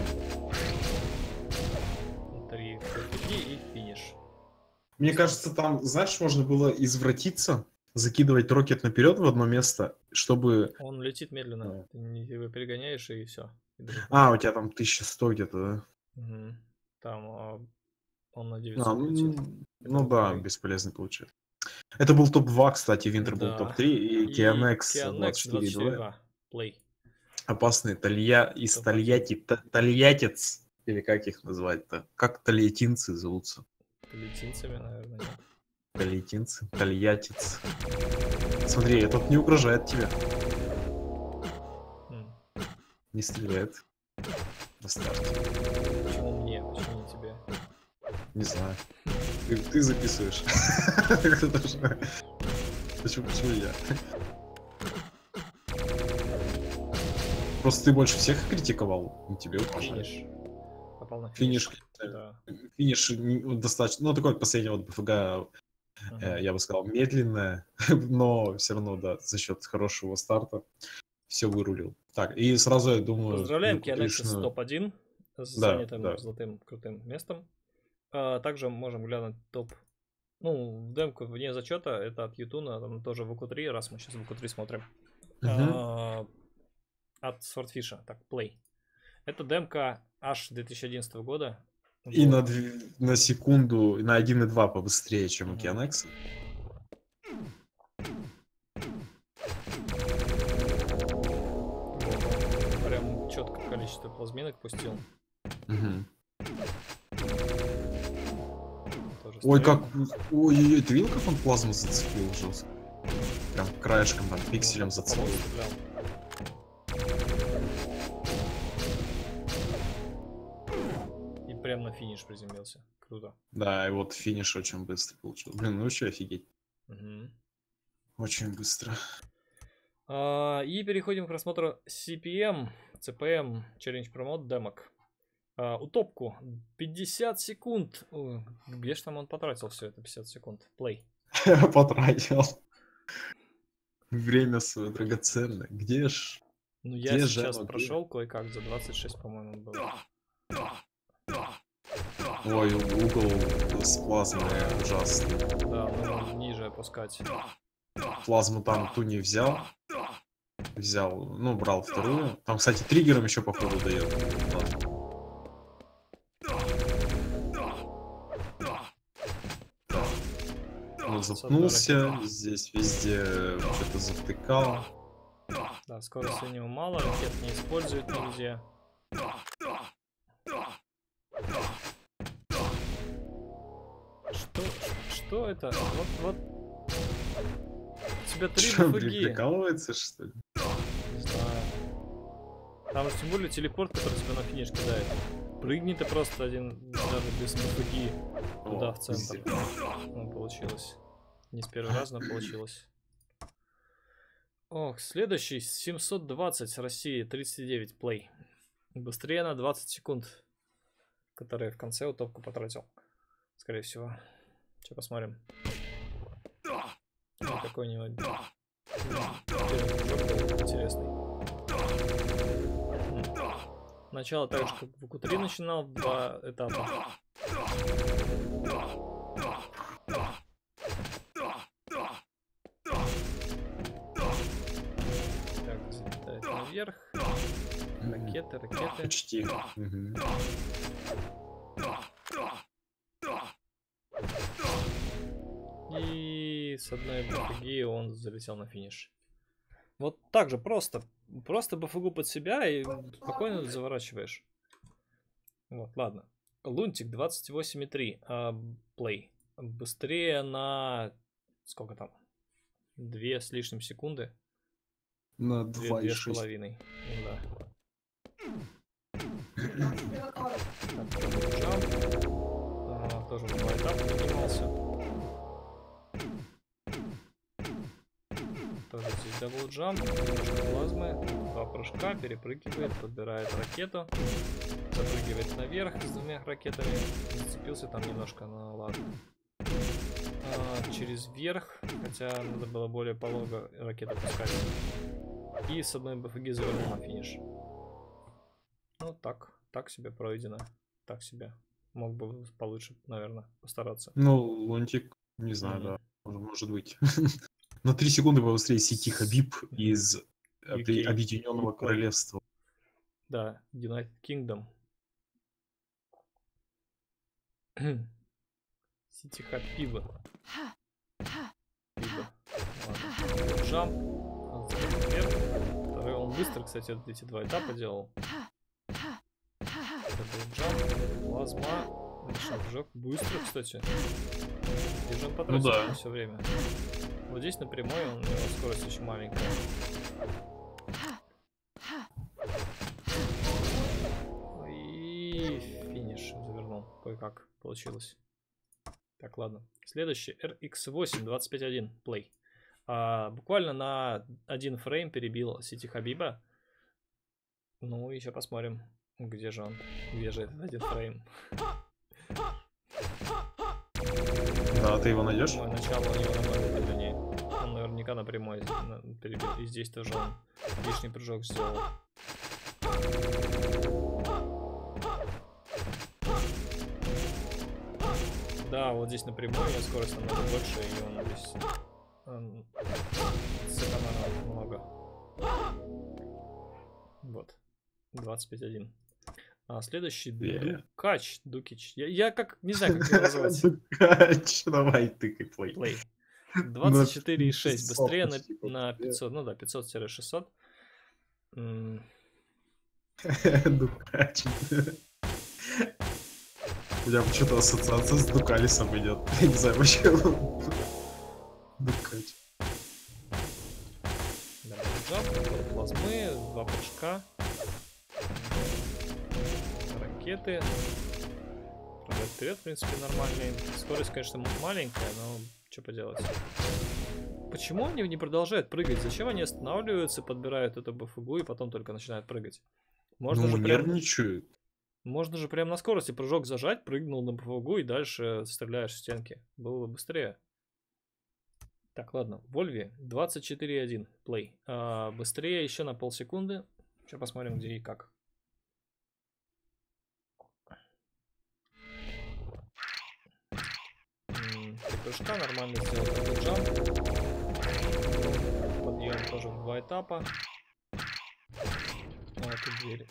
Три и, и финиш. Мне кажется, там, знаешь, можно было извратиться, закидывать рокет наперед в одно место, чтобы... Он летит медленно. Да. Ты не- его перегоняешь и все. А, у тебя там тысяча сто где-то, да? Угу. Там а, он на А, девятьсот ну, летит. ну Это да, второй. бесполезно получается. Это был топ два, кстати, Винтер был Да. топ три, и И Кианекс Кианекс двадцать четыре и два. два. Play. Опасные Толья... из топ один. Тольятти, Т- Тольяттец, или как их назвать-то? Как тольяттинцы зовутся? Летинцами, наверное, нет. Тольяттинцы, Тольяттец. Смотри, этот не угрожает тебе, М. не стреляет. На старте. Почему мне? Почему не тебе? Не знаю. Ты, ты записываешь. Почему, почему я? Просто ты больше всех критиковал, и тебе угрожает. Финиш. Попал на финиш. Финиш, Да. финиш не- достаточно, ну такой последний вот бэ эф гэ, э, Ага. я бы сказал, медленное, но все равно, да, за счет хорошего старта все вырулил. Так, и сразу я думаю... Поздравляем ну, Кианекса с конечно, топ один. С Да, занятым да. золотым крутым местом. А, также можем глянуть топ Ну, демку вне зачета, это от Ютуна, там тоже в ВК три, раз мы сейчас в ВК три смотрим. Мгм. А, от Swordfish, так, Play. Это демка аж две тысячи одиннадцатого года. И Вот. на, дв- на секунду, на один и два побыстрее, чем у Мгм. Кианекса. Вот. Прям четкое количество плазминок пустил. Мгм. Тоже Ой, стоит. как... Ой-ой-ой, ты видел, как он плазму зацепил жестко? Прям краешком, там, пикселем Ну, зацепил. по-моему, стрелял. И прям на финиш приземлился. Круто. Да, и вот финиш очень быстро получил. Блин, ну вообще офигеть. Мгм. Очень быстро. А, и переходим к просмотру си пи эм, си пи эм, Challenge Promote демок. А, утопку пятьдесят секунд. Ой, где же там он потратил все это пятьдесят секунд? Play. Потратил. Время свое драгоценное. Где ж... Ну я Где сейчас же оно, где? прошел кое-как за двадцать шесть, по-моему, было. Ой, угол с плазмой ужасный. Да, нужно ниже опускать. Плазму там ту не взял. Взял, ну, брал вторую. Там, кстати, триггером еще походу дает. Ладно. Ну, запнулся, здесь везде что-то завтыкал. Да, скорости у него мало, ракет не использует нигде. Что, что это? Вот, вот. У тебя три Что, БФГ. прикалывается, что ли? Не знаю. Там же тем более телепорт, который тебя на финиш кидает. Прыгни ты просто один, даже без БФГ, туда, О, в центр. Ну, получилось. Не с первого раза, но получилось. Ох, следующий семьсот двадцать России, тридцать девять плей. Быстрее на двадцать секунд, которые в конце утопку потратил. Скорее всего. Сейчас посмотрим. Ну, какой-нибудь интересный. М. Начало так же, как в ВК три начинал, в два этапа. Так, взлетает наверх. Ракеты, ракеты. Почти. Мгм. И с одной БФГ он залетел на финиш. Вот так же просто. Просто БФГ под себя и спокойно заворачиваешь. Вот, ладно. Лунтик двадцать восемь и три. Плей. Быстрее на... Сколько там? Две с лишним секунды. На Две, два и две с шесть. половиной. Ну да. Так, джамп. А, тоже в два этапа поднимался. Тоже здесь дабл джамп, немножко плазмы, два прыжка, перепрыгивает, подбирает ракету, запрыгивает наверх с двумя ракетами, зацепился там немножко, но ладно. А, через верх, хотя надо было более полого ракету пускать. И с одной БФГ завернул на финиш. Ну так, так себе пройдено, так себе. Мог бы получше, наверное, постараться. Ну, Лунтик, не знаю, Мгм. да, может, может быть. На три секунды побыстрее Сити Хабиб из ю Объ- кей. Объединенного ю кей. Королевства. Да, United Kingdom. Сити Хаб пиво. Пиво. Ладно. Джамп. Он залез вверх. Второй он быстро, кстати, вот эти два этапа делал. Это был джамп, плазма, большой прыжок. Быстро, кстати. Где же он потратил да. все время? Вот здесь на прямой он, у него скорость очень маленькая. И финиш завернул. Кое-как получилось. Так, ладно. Следующий. эр икс восемь двадцать пять один. Play. А, буквально на один фрейм перебил Сити Хабиба. Ну, еще посмотрим, где же он. Где же этот один фрейм. Да, ты его найдешь? Мой начало у него намного медленнее. Он наверняка напрямую перебил. И здесь тоже он лишний прыжок сделал. Да, вот здесь напрямую у него скорость намного больше, и он здесь он сэкономил много. Вот. двадцать пять один. А следующий Yeah. Дукач. Дукич. Я, я как, не знаю, как его назвать. Дукач, давай тыкай, плей. Плей. двадцать четыре и шесть. Быстрее на, на пятьсот. Ну да, пятьсот-шестьсот. Дукач. У меня почему-то ассоциация с Дукалисом идет. Я не знаю почему. Дукач. Да, плазмы, два прыжка. Ракеты. Вперед, в принципе, нормальный. Скорость, конечно, маленькая, но что поделать. Почему они не продолжают прыгать? Зачем они останавливаются, подбирают эту БФГу и потом только начинают прыгать? Можно ну, же прям... нервничают. Можно же прям на скорости прыжок зажать, прыгнул на БФГу и дальше стреляешь в стенки. Было бы быстрее. Так, ладно. Вольви двадцать четыре один. Плей. А, быстрее еще на полсекунды. Сейчас посмотрим, где и как. Три прыжка, нормально сделал такой джамп. Подъем тоже в два этапа. А, тут двери.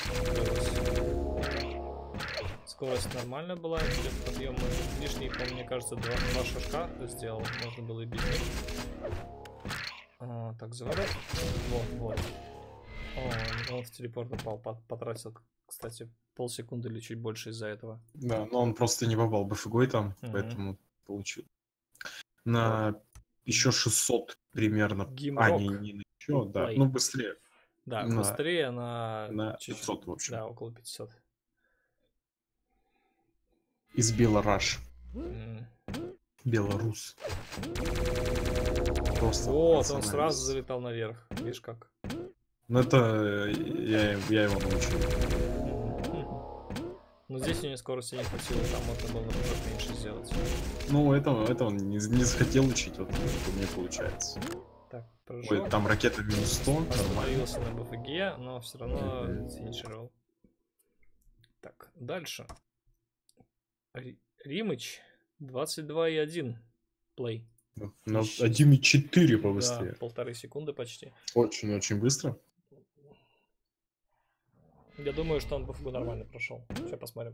Скорость нормальная была, подъем лишний, мне кажется, два, два шажка сделал, можно было и без них. А, так, заворот. Вот, вот. О, он в телепорт упал, потратил, кстати, полсекунды или чуть больше из-за этого. Да, но он просто не попал БФГой там, угу. Поэтому получил. На вот. Еще шестьсот примерно. Гимрок. А, не, не еще, да. Ну, быстрее. Да, на, быстрее на... На пятьсот, в общем. Да, около пятисот. Из Белораш. Mm. Белорус. Просто вот, он сразу залетал наверх. Видишь как? Ну это я, я его научил. Но здесь у него скорости не хватило, там можно было намного меньше сделать. Ну, это, это он не, не захотел учить, вот это у меня получается. Так, прыжок. Ой, там ракета минус сто. Остановился на БФГ, но все равно финишировал. Так, дальше. Римыч двадцать два и один. Плей. На один и четыре побыстрее. Да, полторы секунды почти. Очень-очень быстро. Я думаю, что он БФГу нормально прошел. Сейчас посмотрим.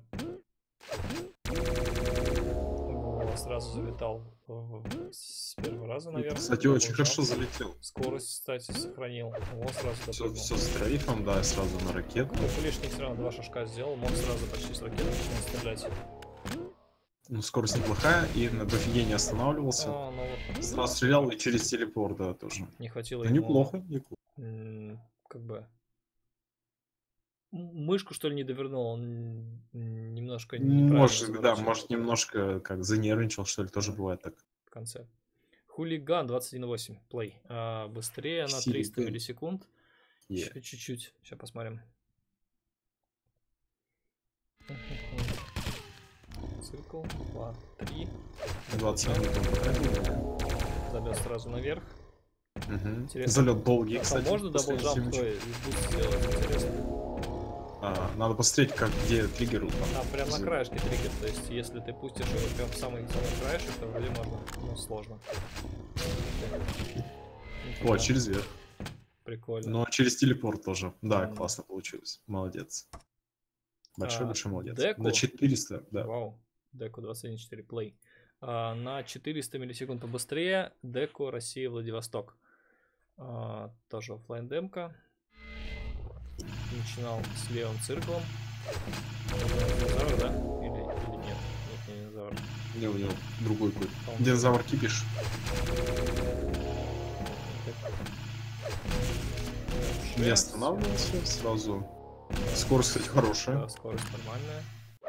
О, сразу залетал с первого раза наверх. Кстати, очень хорошо залетел. Скорость, кстати, сохранил. О, сразу все, все с дрейфом, да, сразу на ракету. Ну, лишний все равно два шажка сделал, мог сразу почти с ракеты начинать стрелять. Ну, скорость неплохая, и на дофиге не останавливался. А, ну вот. Сразу стрелял и через телепорт, да, тоже. Не хватило ну, ему... Неплохо, неплохо. Как бы... Мышку, что ли, не довернул, он немножко неправильно. Может, да, может, немножко как занервничал, что ли, тоже бывает так. В конце. Хулиган двадцать один восемь. Плей. А, быстрее на триста миллисекунд. Yeah. Чуть-чуть. Сейчас посмотрим. Цикл. два, три. двадцать минут. Залез сразу наверх. Угу. Залет долгий, а кстати. Можно даблджамп сделать? Интересно. А, надо посмотреть, как где триггер. А, прям на краешке триггер. То есть, если ты пустишь его прям в самый, самый краешек, то вроде можно. Ну, сложно. О, через верх. Прикольно. Но через телепорт тоже. Да, mm. классно получилось. Молодец. Большой, а, большой молодец. Деку? На четыреста, да. Вау. Деку двадцать один четыре. Плей. А, на четыреста миллисекунд побыстрее. Деку, Россия, Владивосток. А, тоже оффлайн демка. Начинал с левым цирклом. Динозавр, да? Или, или нет? Нет, не динозавр. Не, у него другой какой-то. Динозавр кипиш. Не останавливался сразу. Скорость, кстати, хорошая. Да, скорость нормальная.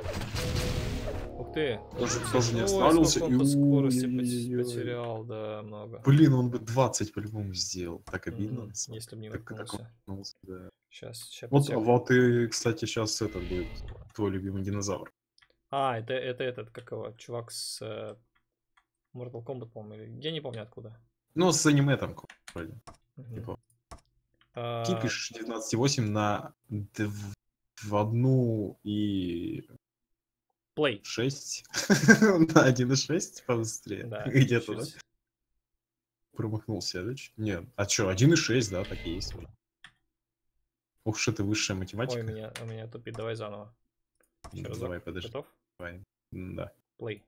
Ух ты. Тоже, тоже не останавливался. И скорости потерял, да, много. Блин, он бы двадцать по-любому сделал. Так обидно. Mm-hmm. Если бы не наткнулся. Да. Сейчас, сейчас. Вот, вот и, кстати, сейчас этот будет твой любимый динозавр. А, это, это этот, как его, чувак с uh, Mortal Kombat, по-моему, я не помню откуда. Ну, с аниме там, вроде. Uh-huh. Не помню. Uh... Кипиш девятнадцать и восемь на в одну и Плей. шесть. На один и шесть побыстрее. Да, Где-то, да? чуть. Промахнулся, да? Не, а что, один и шесть, да, так и есть. Ух, что ты высшая математика. Ой, меня, у меня тупит. Давай заново. Еще разок. Давай, подожди. Готов? Давай. Да. Плей.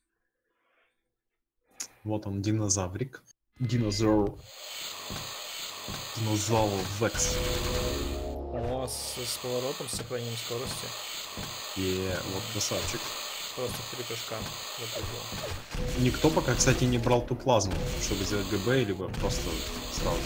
Вот он, динозаврик. Динозавр. Динозавр Векс. О, с, с поворотом, с сохранением скорости. И вот красавчик. Просто в три прыжка. Запрыгнул. Никто пока, кстати, не брал ту плазму, чтобы сделать ГБ, либо просто сразу.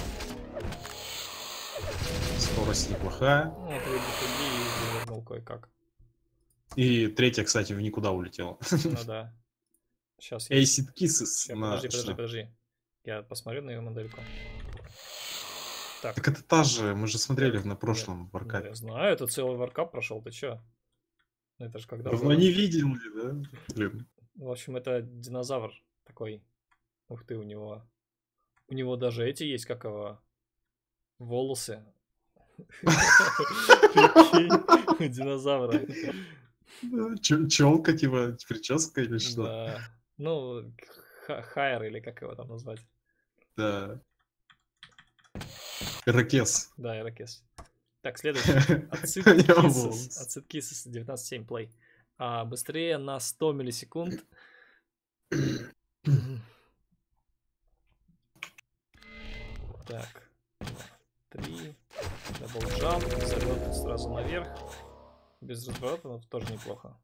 Скорость неплохая. Ну, вот вы и завернул кое-как. И третья, кстати, в никуда улетела. Ну да. Сейчас я... Acid Kisses. на... Подожди, подожди, что? подожди. Я посмотрю на ее модельку. Так. Так это та же, мы же смотрели на прошлом Ну, варкапе. я знаю, это целый варкап прошел, ты чё? Это же когда Давно было. не видели, да? Блин. В общем, это динозавр такой. Ух ты, у него... У него даже эти есть, как его... Волосы. Прикинь, у динозавра. Челка, типа, прическа или что? Да. Ну, хайер или как его там назвать. Да. Ирокез. Да, ирокез. Так, следующий. Ациткисис девятнадцать семь плей. А, быстрее на сто миллисекунд. Так. Три. Даблджамп. Залет сразу наверх. Без разворота, но тоже неплохо.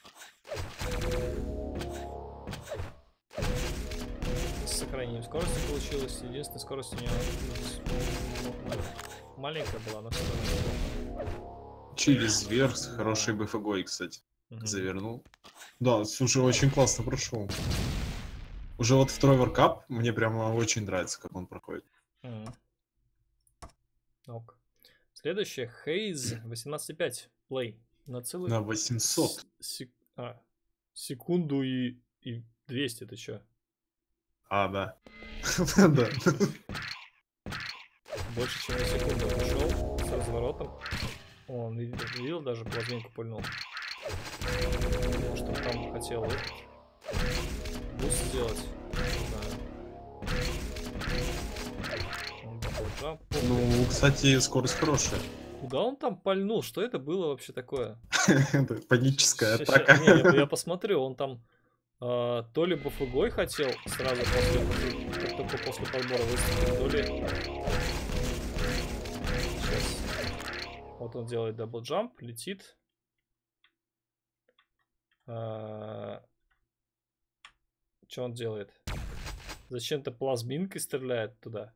С сохранением скорости получилось. Единственная скорость у него маленькая была, но все равно. Через верх с хорошей БФГой, кстати. Угу. Завернул. Да, слушай, очень классно прошел. Уже вот второй варкап мне прямо очень нравится, как он проходит. Угу. Ок. Следующее Хейз восемнадцать пять плей. На целых... На восемьсот. Сек... А, секунду и... и двести, ты чё? А, да. Да. Больше, чем на секунду ушел с разворотом. Он видел, видел даже плазминку пульнул. Может, он там хотел буст сделать. Ну, кстати, скорость хорошая. Куда он там пальнул? Что это было вообще такое? Паническая атака. Не, я посмотрю, он там э, то ли БФГой хотел сразу после, как только после подбора выстрелить, то ли... Сейчас. Вот он делает даблджамп, летит. А... Что он делает? Зачем-то плазминкой стреляет туда.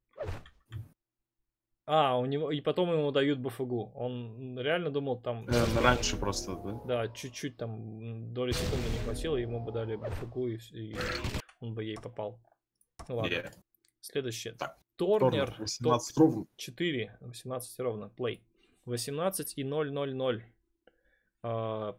А, у него... И потом ему дают БФГу. Он реально думал там... Э, раньше просто, да? Да, чуть-чуть там доли секунды не хватило, ему бы дали БФГу, и, и он бы ей попал. Ну ладно. Yeah. Следующее. Так, Торнер. восемнадцать ровно. четыре. восемнадцать ровно. Плей. восемнадцать и ноль ноль ноль. А...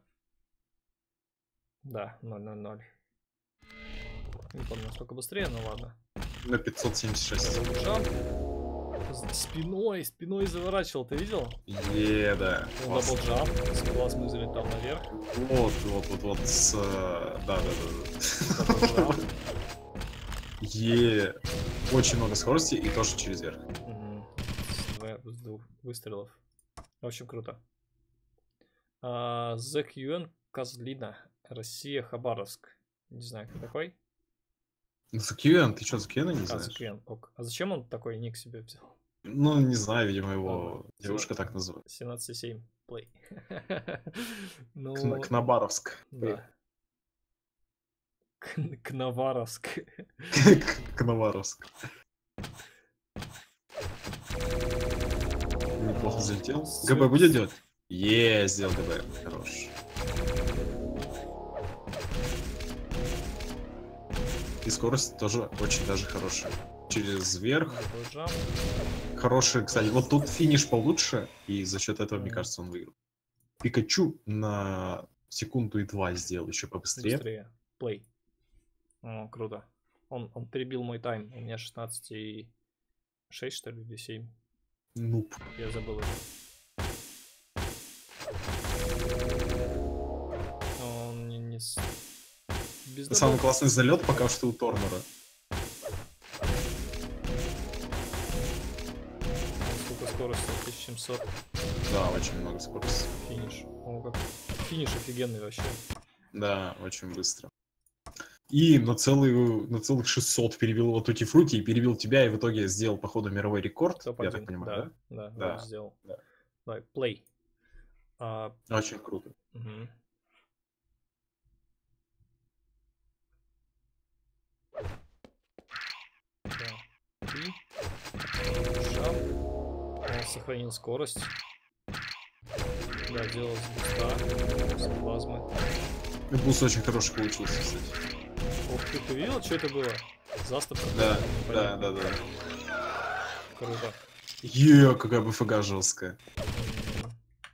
Да, ноль ноль ноль. Не помню, насколько быстрее, но ладно. На пятьсот семьдесят шесть. Жамп. Спиной, спиной заворачивал, ты видел? Е, да. Он даблджамп, с плазмы залетал наверх. Вот, вот, вот, вот, с... Да, да, да. Е, очень много скорости и тоже через верх. С двух выстрелов. В общем, круто. The кью эн Козлина, Россия, Хабаровск. Не знаю, кто такой. За кью эн? Ты что, за кью эн не а, знаешь? За кью эн. Ок. А зачем он такой ник себе взял? Ну, не знаю, видимо, его а, девушка так называет. семнадцать семь плей. ну... Кнабаровск. Да. Кнаваровск. Кнаваровск. Неплохо залетел. ГБ будет делать? Е, сделал ГБ. Хорош. И скорость тоже очень даже хорошая. Через верх. Хороший, кстати. Вот тут финиш получше. И за счет этого, мне кажется, он выиграл. Пикачу на секунду и два сделал еще побыстрее. Быстрее. Плей. О, круто. Он, он перебил мой тайм. У меня шестнадцать и шесть, что ли, или семь. Нуп. Я забыл это. Он без Самый добавки. классный залет пока что у Торнера. Сколько скорости? тысяча семьсот. Да, очень много скорости. Финиш. О, как финиш офигенный вообще. Да, очень быстро. И на, целый, на целых шестьсот перебил его Тути Фрути и перебил тебя, и в итоге сделал, походу, мировой рекорд, топ я один. так понимаю, Да, да? да, Да, вроде сделал. да. Давай, play. А, Очень круто. угу. Да. И шаг. Он сохранил скорость. Да, делал с буста, с плазмы. Буст очень хороший получился, кстати. Ох ты, ты видел, что это было? Заступ. Да, да, да, да. Круто. Е, какая БФГ жесткая. М.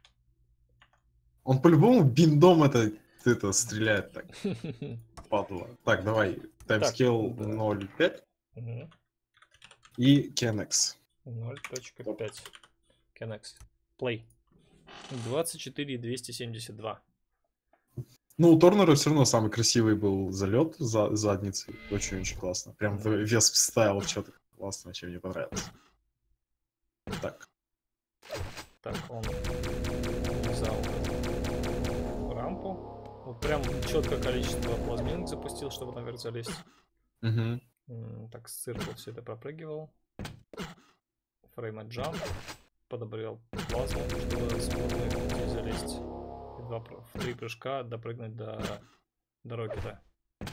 Он по-любому биндом это, это стреляет так. Падла. Так, давай. Таймскейл да. ноль пять Мгм. и Кенекс. ноль точка пять. Кенекс. Play. двадцать четыре двести семьдесят два. Ну, у Торнера все равно самый красивый был залет за задницей. Очень-очень классно. Прям в вес вставил что-то классное, чем мне понравилось. Так. Так, он взял рампу. Вот прям четкое количество плазминок запустил, чтобы наверх залезть. Угу. М, Так, с циркул все это пропрыгивал. Фрейм джамп. Подобрел плазму, чтобы с полной пути залезть. И два, пр- в три прыжка допрыгнуть до, до рокета.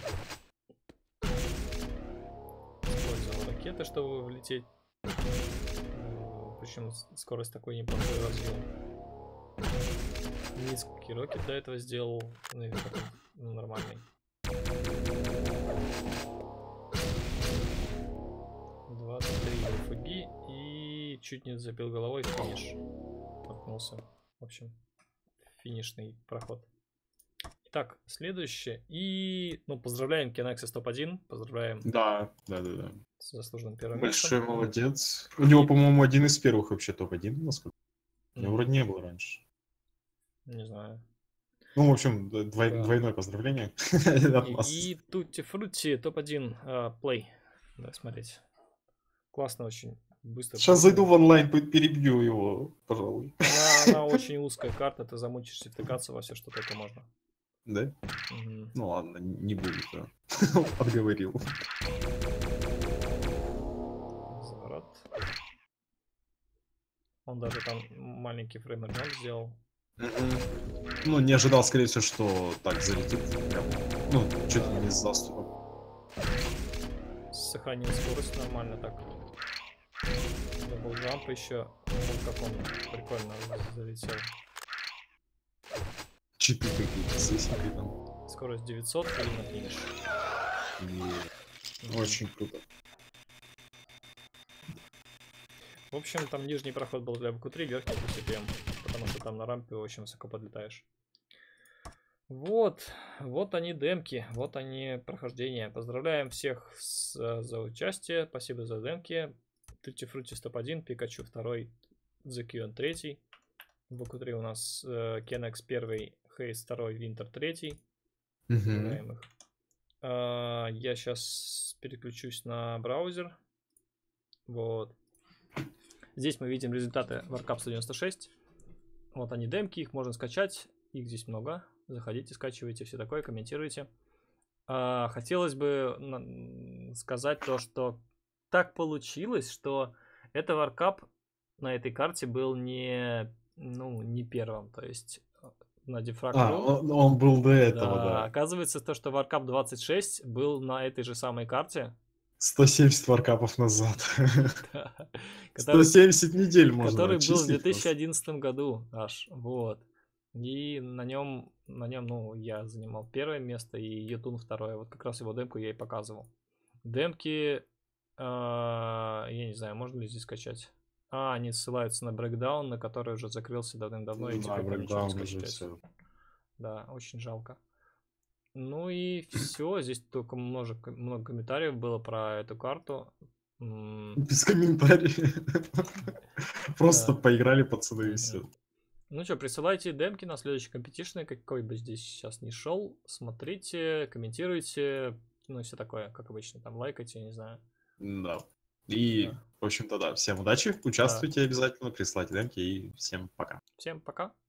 Использовал ракеты, чтобы влететь. Причем скорость такой неплохой развил. Низкий рокет до этого сделал. Ну, и потом, ну, нормальный. двадцать три ФГ и чуть не забил головой, финиш. Наткнулся. В общем, финишный проход. Итак, следующее. И, ну, поздравляем Кенексис топ один. Поздравляем Да, да, да, да. с заслуженным первым Большой местом. молодец. У него, по-моему, один из первых вообще топ один, насколько. У него Мгм. вроде не было раньше. Не знаю. Ну, в общем, двой- Да. двойное поздравление от нас. И, и Тутти Фрутти топ один плей. Да, смотреть. Классно очень. Быстро. Сейчас зайду в онлайн, pe- перебью его, пожалуй. Она, она очень узкая карта, ты замучишься втыкаться во все, что только можно. Да? Мгм. Ну ладно, не буду, да. Отговорил. Заворот. Он даже там маленький фреймер джамп сделал. Ну, не ожидал, скорее всего, что так залетит. Прям, ну, чуть ли не с заступа. Сохранил скорость нормально так. Дабл джамп еще. Вот как он прикольно залетел. Читы какие-то с лысинкой там. Скорость девятьсот или на финиш. И очень круто. В общем, там нижний проход был для БК три, верхний по си пи эм, потому что там на рампе очень высоко подлетаешь. Вот, вот они демки, вот они прохождения. Поздравляем всех с, за участие, спасибо за демки. Тутти Фрутти топ один, Пикачу второй, The Q третий. В БК три у нас э, Кенекс первый, Хейс второй, Винтер третий. Поздравляем их. А, я сейчас переключусь на браузер. Вот. Здесь мы видим результаты Warcraft сто девяносто шесть. Вот они демки, их можно скачать. Их здесь много. Заходите, скачивайте, все такое, комментируйте. А, хотелось бы сказать то, что так получилось, что это Warcraft на этой карте был не, ну, не первым. То есть на Defrag точка ру. А, он, он был до этого, да. Да. Оказывается, то, что Warcraft двадцать шесть был на этой же самой карте. сто семьдесят варкапов назад. Да. сто семьдесят недель можно Который был в отчислить две тысячи одиннадцатом году аж. Вот. И на нем, на нем, ну, я занимал первое место, и Ютун второе. Вот как раз его демку я и показывал. Демки, э, я не знаю, можно ли здесь скачать. А, они ссылаются на брейкдаун, на который уже закрылся давным-давно, и Да, теперь там ничего не брейкдаун уже скачать. всё. Да, очень жалко. Ну и все, здесь только много, много комментариев было про эту карту. М, Без комментариев. Просто Да. поиграли пацаны и Мгм. все. Ну что, присылайте демки на следующий компетишн, какой бы здесь сейчас не шел. Смотрите, комментируйте, ну и все такое, как обычно, там лайкайте, не знаю. Да. И, Да. в общем-то, да, всем удачи, участвуйте да. обязательно, присылайте демки и всем пока. Всем пока.